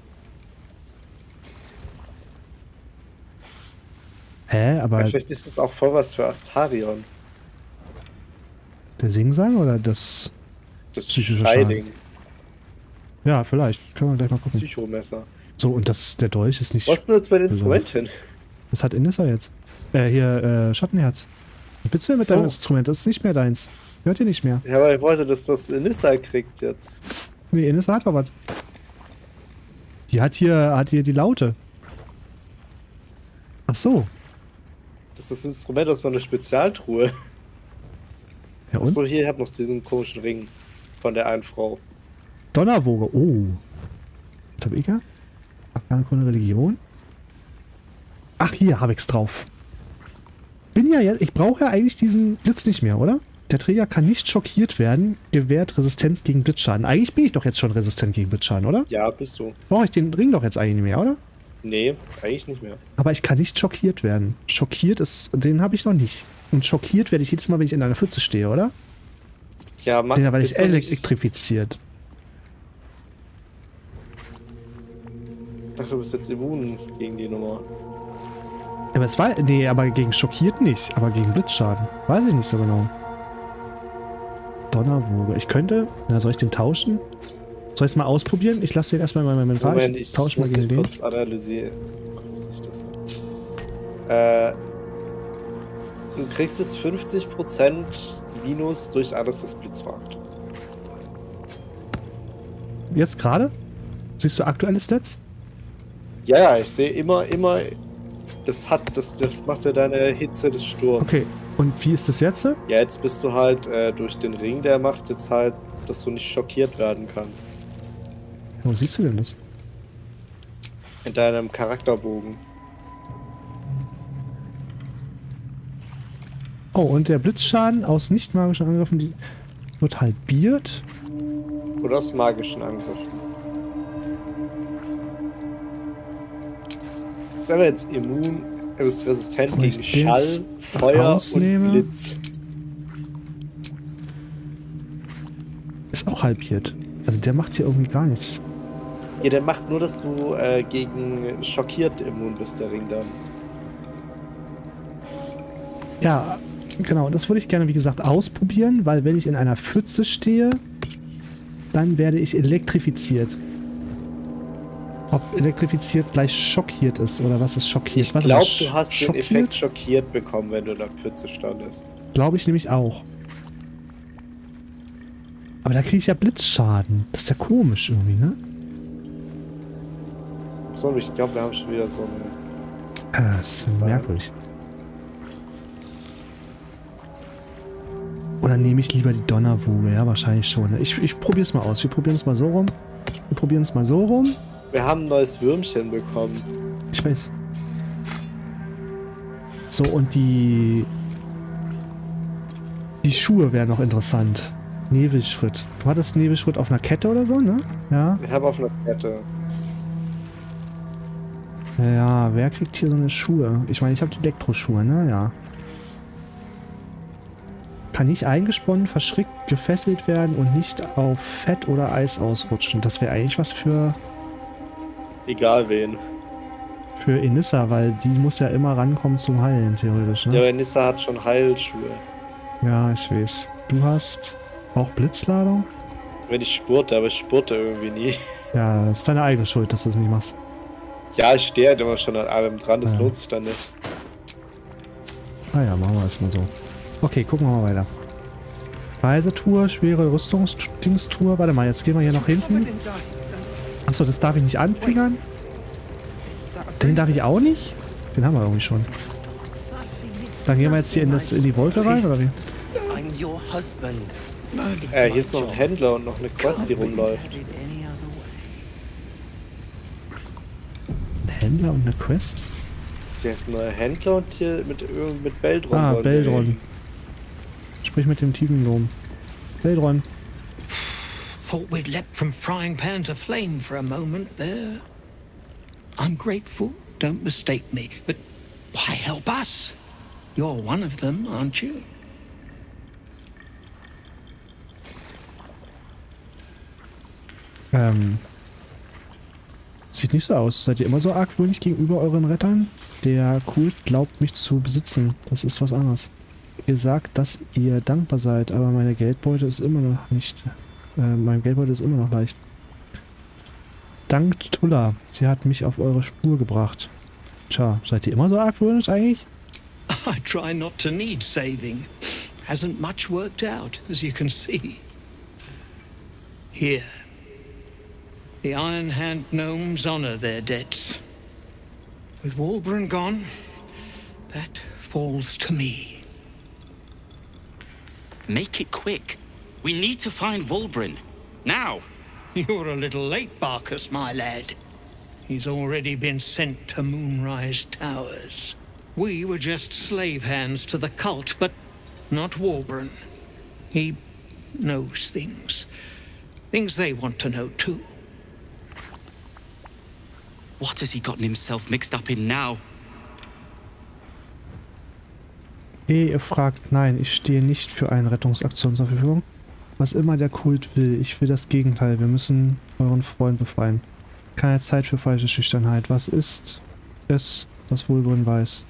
Hä, aber Vielleicht ist das auch voll was für Astarion. der Singsang oder das... Das Psychische Scheiding. Ja, vielleicht. Können wir gleich mal gucken. Psychomesser. So, und der Dolch ist nicht... Was ist denn jetzt mein Instrument hin? Was hat Inissa jetzt? Hier, Schattenherz. Was willst du denn mit So. deinem Instrument? Das ist nicht mehr deins. Hört ihr nicht mehr. Ja, aber ich wollte, dass das Inissa kriegt jetzt. Nee, Inissa hat doch was. Die hat hier die Laute. Ach so. Das ist das Instrument aus meiner Spezialtruhe. Ja, und? Achso, hier, ich hab noch diesen komischen Ring von der einen Frau. Donnerwoge. Oh. Was hab ich ja? Arkankunde Religion. Ach, hier habe ich's drauf. Bin ja jetzt... Ich brauche ja eigentlich diesen Blitz nicht mehr, oder? Der Träger kann nicht schockiert werden, gewährt Resistenz gegen Blitzschaden. Eigentlich bin ich doch jetzt schon resistent gegen Blitzschaden, oder? Ja, bist du. Brauche ich den Ring doch jetzt eigentlich nicht mehr, oder? Nee, eigentlich nicht mehr. Aber ich kann nicht schockiert werden. Schockiert ist... Den habe ich noch nicht. Und schockiert werde ich jedes Mal, wenn ich in einer Pfütze stehe, oder? Ja, Mann, Den werde ich bist du nicht- elektrifiziert. Ich dachte, du bist jetzt immun gegen die Nummer. Ja, aber es war... Nee, aber gegen schockiert nicht. Aber gegen Blitzschaden. Weiß ich nicht so genau. Donnerwoge. Ich könnte... Na, soll ich den tauschen? Soll ich es mal ausprobieren? Ich lasse den erstmal in meinem Inventar. Moment, Ich ich tausche mal muss gegen den den. kurz analysieren. Muss ich das du kriegst jetzt 50% Minus durch alles, was Blitz macht. Jetzt gerade? Siehst du aktuelle Stats? Ja, ich sehe immer, das macht ja deine Hitze des Sturms. Okay. Und wie ist das jetzt? Ja, jetzt bist du halt durch den Ring, der macht jetzt halt, dass du nicht schockiert werden kannst. Wo siehst du denn das? In deinem Charakterbogen. Oh, und der Blitzschaden aus nicht magischen Angriffen wird halbiert. Oder aus magischen Angriffen. Ist aber jetzt immun, er ist resistent Soll ich gegen den Schall, jetzt Feuer rausnehmen? und Blitz. Ist auch halbiert. Also der macht hier irgendwie gar nichts. Ja, der macht nur, dass du gegen schockiert immun bist, der Ring dann. Ja, genau. Das würde ich gerne, wie gesagt, ausprobieren, weil wenn ich in einer Pfütze stehe, dann werde ich elektrifiziert. Ob elektrifiziert gleich schockiert ist oder was ist schockiert? Ich Warte glaube, mal, du hast den schockiert? Effekt schockiert bekommen, wenn du in der Pfütze standest. Glaube ich nämlich auch. Aber da kriege ich ja Blitzschaden. Das ist ja komisch irgendwie, ne? So, ich glaube, wir haben schon wieder so eine... Das ist merkwürdig. Oder nehme ich lieber die Donnerwoge? Ja, wahrscheinlich schon. Ne? Ich probiere es mal aus. Wir probieren es mal so rum. Wir probieren es mal so rum. Wir haben ein neues Würmchen bekommen. Ich weiß. So, und die Schuhe wären noch interessant. Nebelschritt. Du hattest Nebelschritt auf einer Kette oder so, ne? Ja. Ich habe auf einer Kette. Ja, wer kriegt hier so eine Schuhe? Ich meine, ich habe die Elektroschuhe, ne? Ja. Kann nicht eingesponnen, verschrickt, gefesselt werden und nicht auf Fett oder Eis ausrutschen. Das wäre eigentlich was für Egal wen. Inissa, weil die muss ja immer rankommen zum Heilen, theoretisch, ne? Der Nissa hat schon Heilschuhe. Ja, ich weiß. Du hast Auch Blitzladung? Wenn ich spurte, aber ich spurte irgendwie nie. Ja, das ist deine eigene Schuld, dass du das nicht machst. Ja, ich stehe halt immer schon an allem dran, das lohnt sich dann nicht. Naja, machen wir erstmal so. Okay, gucken wir mal weiter. Reisetour, schwere Rüstungsdingstour. Warte mal, jetzt gehen wir hier noch hinten. Achso, das darf ich nicht antriggern. Den darf ich auch nicht? Den haben wir irgendwie schon. Dann gehen wir jetzt hier in die Wolke rein, oder wie? Hier ist noch ein Händler und noch eine Quest, die rumläuft. Ein Händler und eine Quest? Hier ist ein neuer Händler und hier mit Beldron. Ah, Beldron. Sprich mit dem Tiefengnom. Beldron. Thought we'd leapt from frying pan to flame for a moment there. I'm grateful, don't mistake me, but why help us? You're one of them, aren't you? Sieht nicht so aus. Seid ihr immer so argwöhnisch gegenüber euren Rettern? Der Kult glaubt mich zu besitzen. Das ist was anderes. Ihr sagt, dass ihr dankbar seid, aber meine Geldbeute ist immer noch nicht... mein Geldbeutel ist immer noch leicht. Dankt Tulla. Sie hat mich auf eure Spur gebracht. Tja, seid ihr immer so argwöhnisch eigentlich? I try not to need saving. Hasn't much worked out, as you can see. Here. The Iron Hand gnomes honor their debts. With Walbran gone, that falls to me. Make it quick. We need to find Walbran. Now! You're a little late, Barkus, my lad. He's already been sent to Moonrise Towers. We were just slave hands to the cult, but not Walbran. He knows things. Things they want to know too. What has he gotten himself mixed up in now? Ihr fragt, nein, ich stehe nicht für eine Rettungsaktion zur Verfügung. Was immer der Kult will, ich will das Gegenteil. Wir müssen euren Freund befreien. Keine Zeit für falsche Schüchternheit. Was ist es, das Walbran weiß?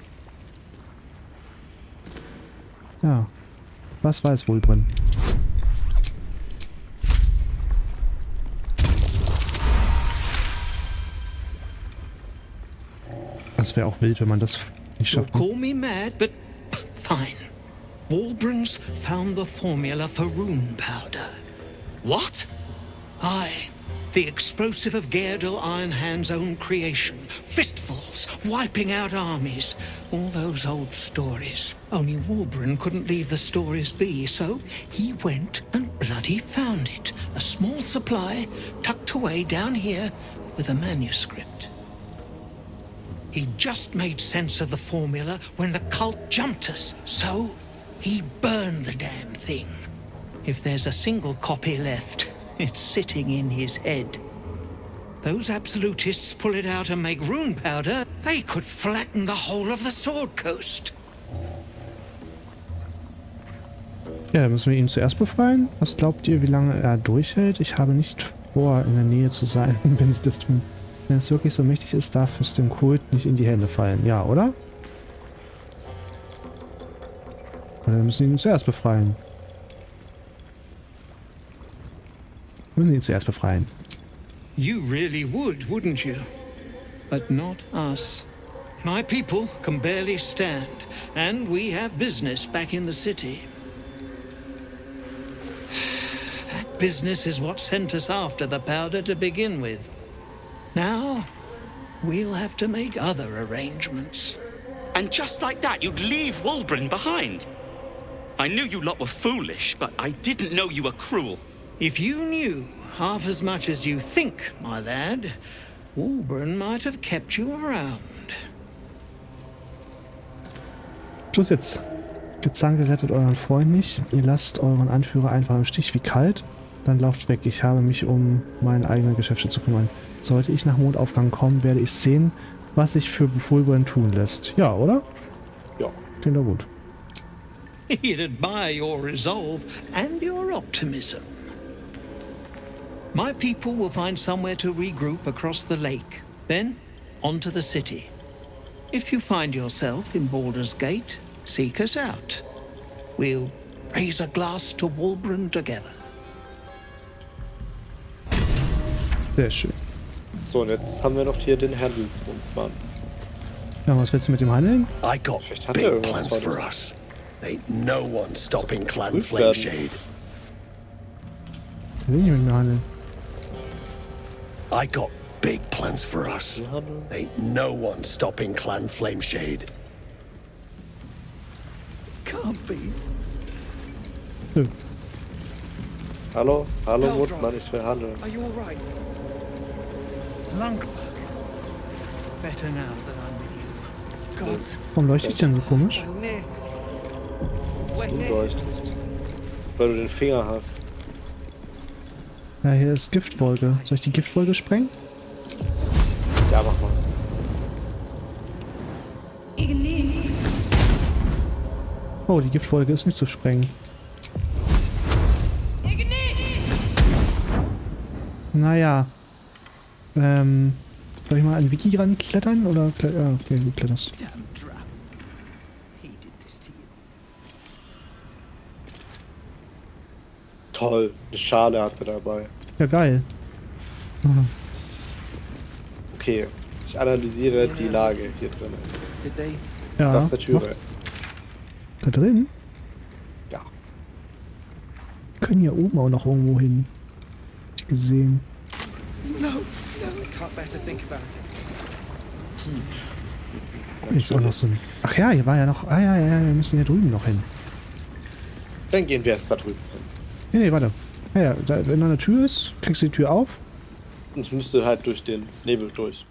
Ja, was weiß Walbran? Das wäre auch wild, wenn man das nicht schafft. Call me mad, but fine. Walbran's found the formula for rune powder. What? Aye. The explosive of Gaerdel Ironhand's own creation. Fistfuls, wiping out armies. All those old stories. Only Walbran couldn't leave the stories be, so he went and bloody found it. A small supply, tucked away down here with a manuscript. He just made sense of the formula when the cult jumped us, so he burned the damn thing. If there's a single copy left, it's sitting in his head. Those absolutists pull it out and make rune powder, they could flatten the whole of the Sword Coast. Ja, dann müssen wir ihn zuerst befreien. Was glaubt ihr, wie lange er durchhält? Ich habe nicht vor, in der Nähe zu sein, wenn sie das tun. Wenn es wirklich so mächtig ist, darf es dem Kult nicht in die Hände fallen. Ja, oder? Oder wir müssen ihn zuerst befreien. Wir müssen ihn zuerst befreien. You really would, wouldn't you? But not us. My people can barely stand, and we have business back in the city. That business is what sent us after the powder to begin with. Now, we'll have to make other arrangements. And just like that, you'd leave Walbran behind? I knew you lot were foolish, but I didn't know you were cruel. If you knew half as much as you think, my lad, Walbran might have kept you around. Schluss jetzt. Gezanke rettet euren Freund nicht. Ihr lasst euren Anführer einfach im Stich wie kalt. Dann lauft weg. Ich habe mich um meine eigenen Geschäfte zu kümmern. Sollte ich nach Mondaufgang kommen, werde ich sehen, was sich für Walbran tun lässt. Ja, oder? Ja. Klingt doch gut. He'd admire your resolve and your optimism. My people will find somewhere to regroup across the lake. Then, on to the city. If you find yourself in Baldur's Gate, seek us out. We'll raise a glass to Wulbren together. Sehr schön. So, und jetzt haben wir noch hier den Handelsmundmann. Ja, was willst du mit dem handeln? I got Vielleicht hat er big irgendwas plans for Tolles. us. Ain't no one stopping Clan geprüft werden. Flameshade. Will ich mit mir handeln? I got big plans for us. Wir handeln. Ain't no one stopping Clan Flameshade. Can't be. Nö. Hallo? Hallo, Mundmann, ich will handeln. Are you all right? Lungberg. Better now that I'm with you. God. Warum leuchte ich denn so komisch? Du leuchtest. Weil du den Finger hast. Ja, hier ist Giftwolke. Soll ich die Giftwolke sprengen? Ja, mach mal. Oh, die Giftwolke ist nicht zu sprengen. Naja. Soll ich mal an Wiki ranklettern? Oder ja, okay, du kletterst. Toll, eine Schale hat er dabei. Ja, geil. Mhm. Okay, ich analysiere die Lage hier drin. Ja. Das ist der Türe. Da drin? Ja. Wir können hier oben auch noch irgendwo hin. Hab ich gesehen. Hier ist auch noch so ein... Ach ja, hier war ja noch... Ah ja, wir müssen hier drüben noch hin. Dann gehen wir erst da drüben hin. Nee, warte. Ah ja, da, wenn da eine Tür ist, kriegst du die Tür auf. Ich müsste halt durch den Nebel durch.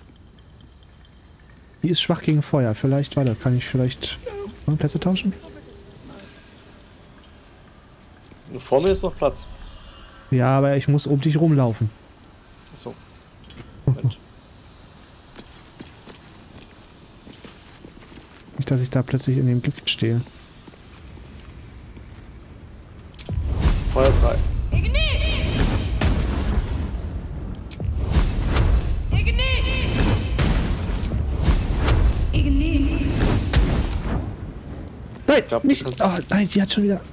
Die ist schwach gegen Feuer. Vielleicht, warte, kann ich vielleicht Plätze tauschen? Vor mir ist noch Platz. Ja, aber ich muss um dich rumlaufen. Achso. Moment. Nicht, dass ich da plötzlich in dem Gift stehe. Feuer frei. Nein, Ich glaub, nicht! du Oh, nein, die hat schon wieder...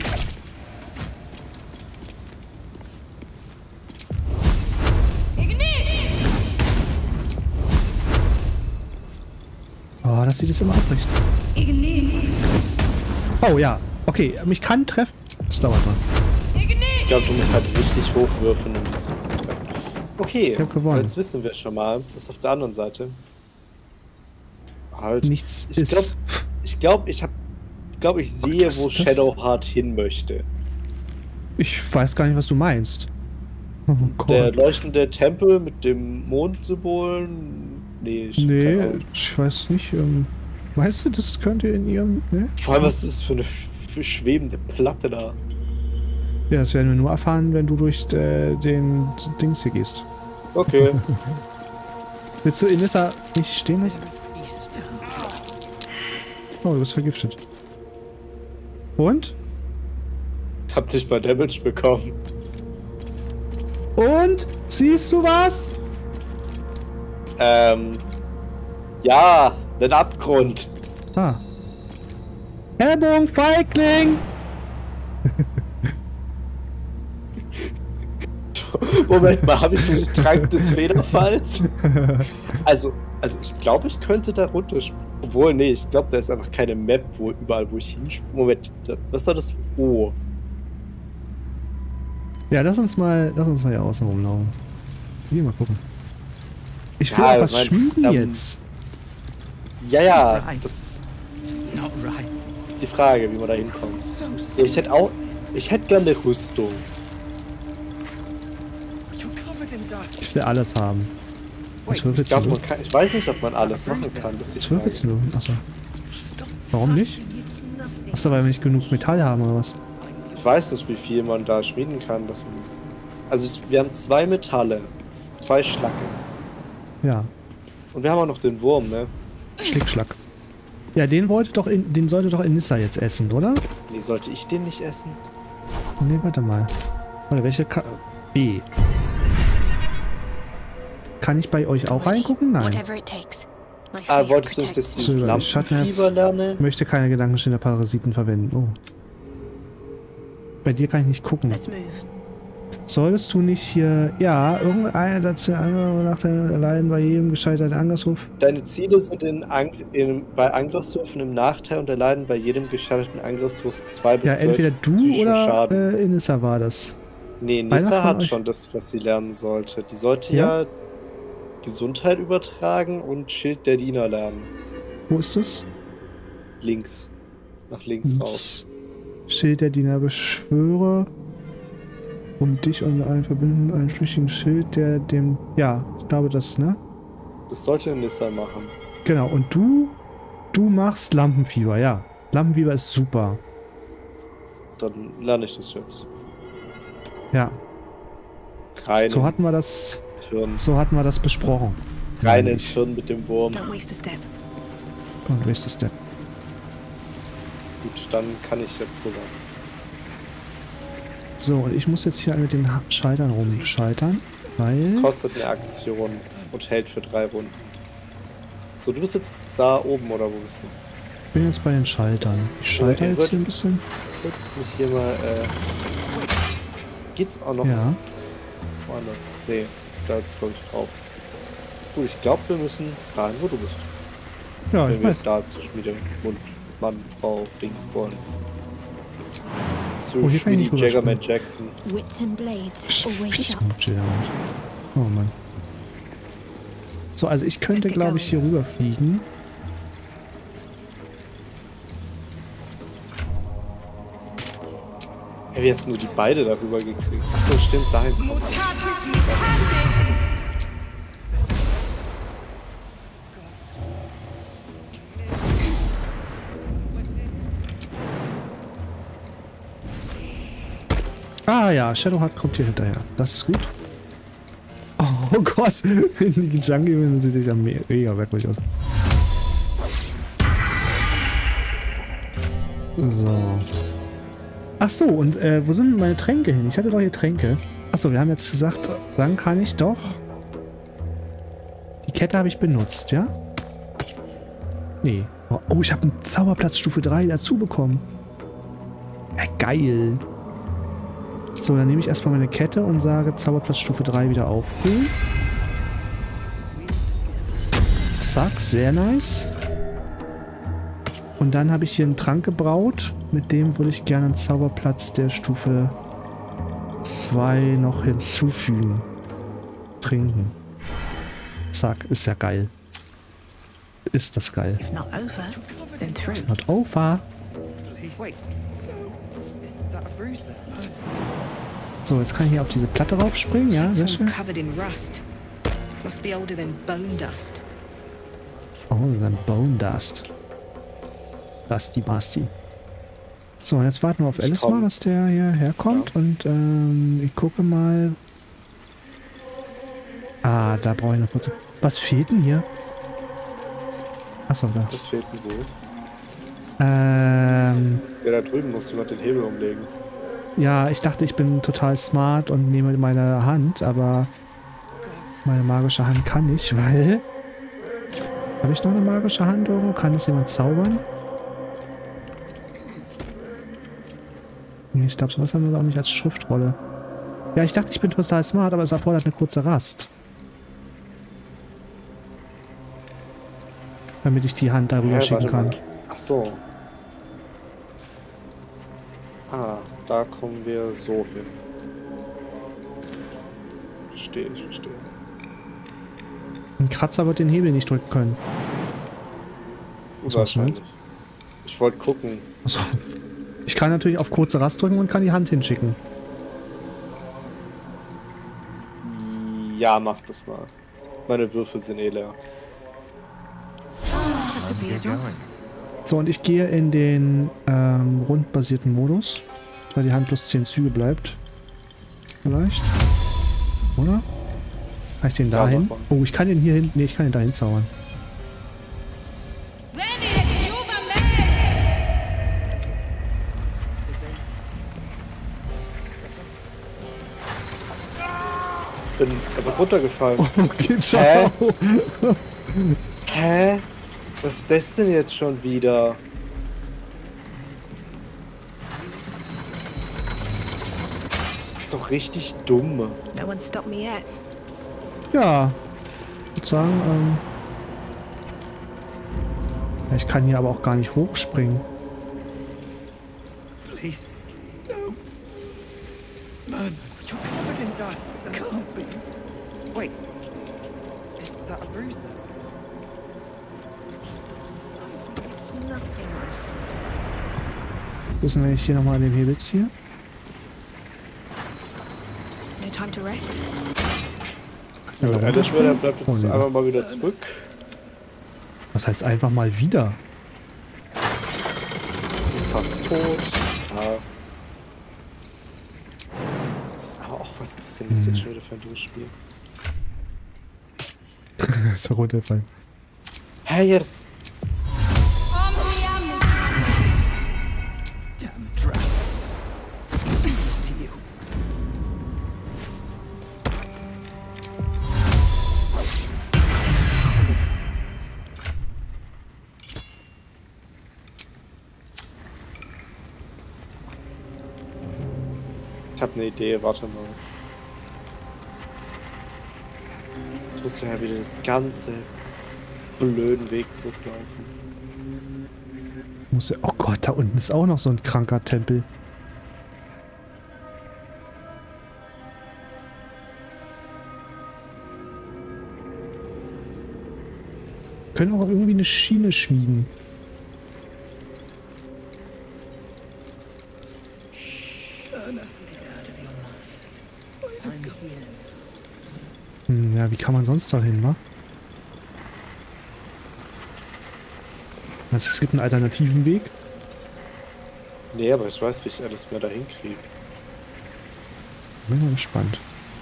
Oh, das sieht es immer abbricht. Oh ja, okay, mich kann treffen. Das dauert mal. Ich glaube, du musst halt richtig hochwürfen, um die zu treffen. Okay, Ich hab gewonnen. jetzt wissen wir schon mal, dass auf der anderen Seite halt Nichts ich ist. glaube, ich sehe, was wo ist das? Shadowheart hin möchte. Ich weiß gar nicht, was du meinst. Oh Der Gott. leuchtende Tempel mit dem Mondsymbol. Nee, keine Nee, Ahnung. ich weiß nicht. Weißt du, das könnte in ihrem... Ne? Vor allem, was ist das für eine schwebende Platte da? Ja, das werden wir nur erfahren, wenn du durch den Dings hier gehst. Okay. Willst du Inissa nicht stehen lassen? Oh, du bist vergiftet. Und? Hab dich bei Damage bekommen. Und? Siehst du was? Ja, den Abgrund. Ah. Hellbogen, Feigling! Moment mal, habe ich einen Trank des Federfalls? Also ich glaube, ich könnte da runterspringen. Obwohl, nee, ich glaube, da ist einfach keine Map, wo überall, wo ich hinspringe. Moment, was war das? Oh. Ja, lass uns mal hier außen rumlaufen. Hier mal gucken. Ich will Ja, auch was mein- schmieden jetzt. Ja, das ist die Frage, wie man da hinkommt. Ja, ich hätte gerne eine Rüstung. Ich will alles haben. Was Ich würfelst glaube, du? ich weiß nicht, ob man alles machen kann. Das ist die Was Frage. würfelst du? Achso. Warum nicht? Achso, weil wir nicht genug Metall haben oder was? Ich weiß nicht, wie viel man da schmieden kann. Dass man also wir haben 2 Metalle, 2 Schlacken. Ja, Und wir haben auch noch den Wurm, ne? Schlickschlack. Ja, den sollte doch Inissa jetzt essen, oder? Nee, sollte ich den nicht essen? Nee, warte mal. Warte, welche B. Kann ich bei euch auch reingucken? Nein. Whatever it takes. My Ah, faith wolltest du nicht, dass protects du me. das Zögerlich. Lampenfieber lernen? Möchte keine Gedankenstille Parasiten verwenden. Oh. Bei dir kann ich nicht gucken. Let's move. Solltest du nicht hier... Ja, irgendeiner dazu Nachteil erleiden bei jedem gescheiterten Angriffswurf. Deine Ziele sind bei Angriffswürfen im Nachteil und erleiden bei jedem gescheiterten Angriffswurf 2 bis 12 entweder du psychischen oder Schaden. Inissa war das. Nee, Einer Nissa von hat euch? schon das, was sie lernen sollte. Die sollte ja Gesundheit übertragen und Schild der Diener lernen. Wo ist das? Links. Nach links raus. Schild der Diener, beschwöre um dich und einen Verbündeten einen flüchtigen Schild, der dem... Ja, ich glaube das, ne? Das sollte Nissa machen. Genau, und du machst Lampenfieber, ja. Lampenfieber ist super. Dann lerne ich das jetzt. Ja. Rein So hatten wir das... Hirn. So hatten wir das besprochen. Rein ins Hirn mit dem Wurm. Don't waste a step. Und waste a step. Gut, dann kann ich jetzt sowas. So, und ich muss jetzt hier mit den Schaltern rumschaltern, weil... Kostet eine Aktion und hält für 3 Runden. So, du bist jetzt da oben, oder wo bist du? Ich bin jetzt bei den Schaltern. Ich schalte jetzt hier ein bisschen. Jetzt nicht hier mal, Geht's auch noch? Ja. Woanders? Nee, da ist glaube ich drauf. Gut, ich glaube, wir müssen rein, wo du bist. Ja, wenn ich wir weiß. da zur Schmiede und Mann, Frau, Ding wollen. Zu Oh, hier kann ich Schmiede nicht Jaggerman Jackson. Wits and blades, always sharp. Oh Mann. So, also ich könnte, glaube ich, hier rüberfliegen. Ja, wie hast du nur die beide darüber gekriegt? Achso, stimmt, dahin. Ah ja, Shadowheart kommt hier hinterher. Das ist gut. Oh Gott, die Jungle sieht sich ja mega merkwürdig aus. So. Ach so, und wo sind meine Tränke hin? Ich hatte doch hier Tränke. Achso, wir haben jetzt gesagt, dann kann ich doch... Die Kette habe ich benutzt, ja? Nee. Oh, ich habe einen Zauberplatz Stufe 3 dazu bekommen. Ja, geil. So, dann nehme ich erstmal meine Kette und sage Zauberplatz Stufe 3 wieder auffüllen. Zack, sehr nice. Und dann habe ich hier einen Trank gebraut. Mit dem würde ich gerne einen Zauberplatz der Stufe 2 noch hinzufügen. Trinken. Zack, ist ja geil. Ist das geil. If not over, then through. It's not over. So, jetzt kann ich hier auf diese Platte raufspringen, ja? Sehr schön. Platform's covered in rust. Must be older than bone dust. Oh, dann Bone Dust. Dusty Basti. So, und jetzt warten wir auf Alice mal, dass der hier herkommt. Ja. Und ich gucke mal. Ah, da brauche ich noch kurz. Was fehlt denn hier? Achso, da. Das fehlt mir wohl. Ja, da drüben muss jemand den Hebel umlegen. Ja, ich dachte, ich bin total smart und nehme meine Hand, aber meine magische Hand kann nicht, weil... Habe ich noch eine magische Hand irgendwo? Kann das jemand zaubern? Nee, ich glaube, sowas haben wir auch nicht als Schriftrolle. Ja, ich dachte, ich bin total smart, aber es erfordert eine kurze Rast. Damit ich die Hand darüber schicken kann. Ach so. Ah, da kommen wir so hin. Verstehe, ich verstehe. Ein Kratzer wird den Hebel nicht drücken können. Wahrscheinlich. Ich wollte gucken. Achso. Ich kann natürlich auf kurze Rast drücken und kann die Hand hinschicken. Ja, mach das mal. Meine Würfel sind eh leer. So, und ich gehe in den rundbasierten Modus, weil die Hand plus 10 Züge bleibt. Vielleicht. Oder? Kann ich den da hin? Oh, ich kann den hier hin. Ne, ich kann den da hin zaubern. Bin aber runtergefallen. Okay, ciao. Hä? Was ist das denn jetzt schon wieder? ist doch richtig dumm. No one stopped me yet. Ja. Ich würde sagen, ich kann hier aber auch gar nicht hochspringen. Please. No. Man, you're covered in dust. It can't be. Wait. Is that a bruise there? It's nothing Was ist denn, wenn ich hier nochmal an den Hebel ziehe? No time to rest. Ja, der Schwert bleibt jetzt einfach mal wieder zurück. Was heißt einfach mal wieder? Fast tot. Ja. Das ist aber auch, was ist denn das jetzt schon wieder für ein Durchspiel? Ist doch runtergefallen. Hey, jetzt! Damn trap. Peace to you. Ich hab eine Idee, warte mal. Ich muss ja wieder das ganze blöden Weg zurücklaufen. Muss ja, oh Gott, da unten ist auch noch so ein kranker Tempel. Können auch irgendwie eine Schiene schmieden. Ja, wie kann man sonst da hin, wa? Meinst du, es gibt einen alternativen Weg? Nee, aber ich weiß, wie ich alles mehr dahin kriege. Bin mal gespannt.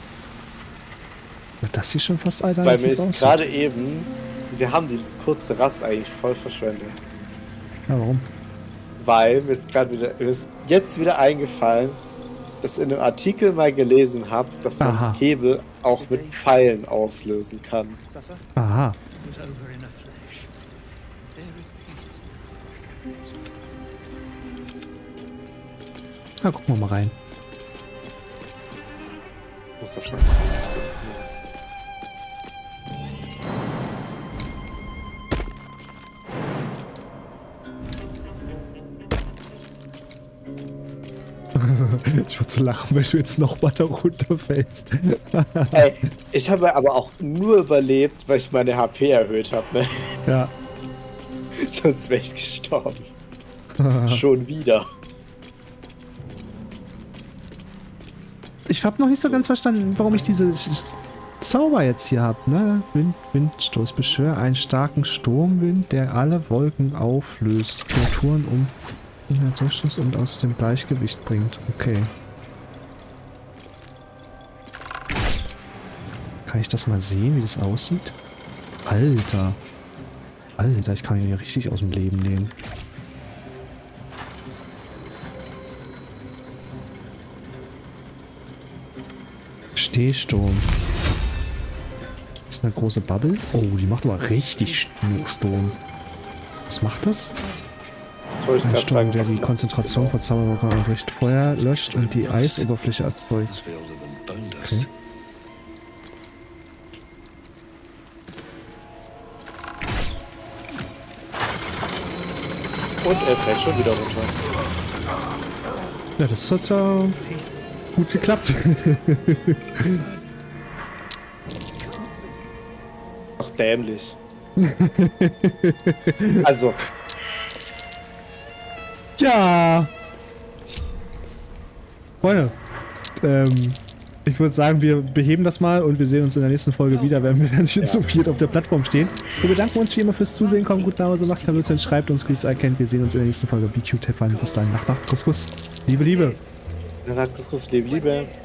Wird das hier schon fast Weil alternativ mir ist aussieht? gerade eben, wir haben die kurze Rast eigentlich voll verschwendet. Ja, warum? Weil mir ist gerade wieder, mir ist jetzt wieder eingefallen, dass ich in einem Artikel mal gelesen habe, dass man Aha. Hebel auch mit Pfeilen auslösen kann. Aha. Was over in a flash. There in peace. Na, gucken wir mal rein. Muss das mal. Ich würde so lachen, wenn du jetzt nochmal da runterfällst. Ey, ich habe aber auch nur überlebt, weil ich meine HP erhöht habe, ne? Ja. Sonst wäre ich gestorben. Schon wieder. Ich habe noch nicht so ganz verstanden, warum ich diese Zauber jetzt hier habe, ne? Windstoß. Beschwör einen starken Sturmwind, der alle Wolken auflöst. Kreaturen um den Durchschluss und aus dem Gleichgewicht bringt. Okay. Kann ich das mal sehen, wie das aussieht? Alter. Alter, ich kann ihn hier richtig aus dem Leben nehmen. Stehsturm. Ist eine große Bubble. Oh, die macht aber richtig Sturm. Was macht das? Ein Sturm, der die Konzentration von Zauberwirkung anbricht. Feuer löscht und die Eisoberfläche erzeugt. Okay. Und er fällt schon wieder runter. Ja, das hat gut geklappt. Ach, dämlich. Also. Ja. Freunde, ich würde sagen, wir beheben das mal und wir sehen uns in der nächsten Folge wieder, wenn wir dann zu viert auf der Plattform stehen. Wir bedanken uns wie immer fürs Zusehen. Kommt gut nach Hause, macht kein Blödsinn, schreibt uns, grüßt erkennt. Wir sehen uns in der nächsten Folge. BQ Tefan. Bis dahin, Nacht, Kuss, Kuss. Liebe, Liebe. Nacht, Kuss, Kuss, Liebe, Liebe.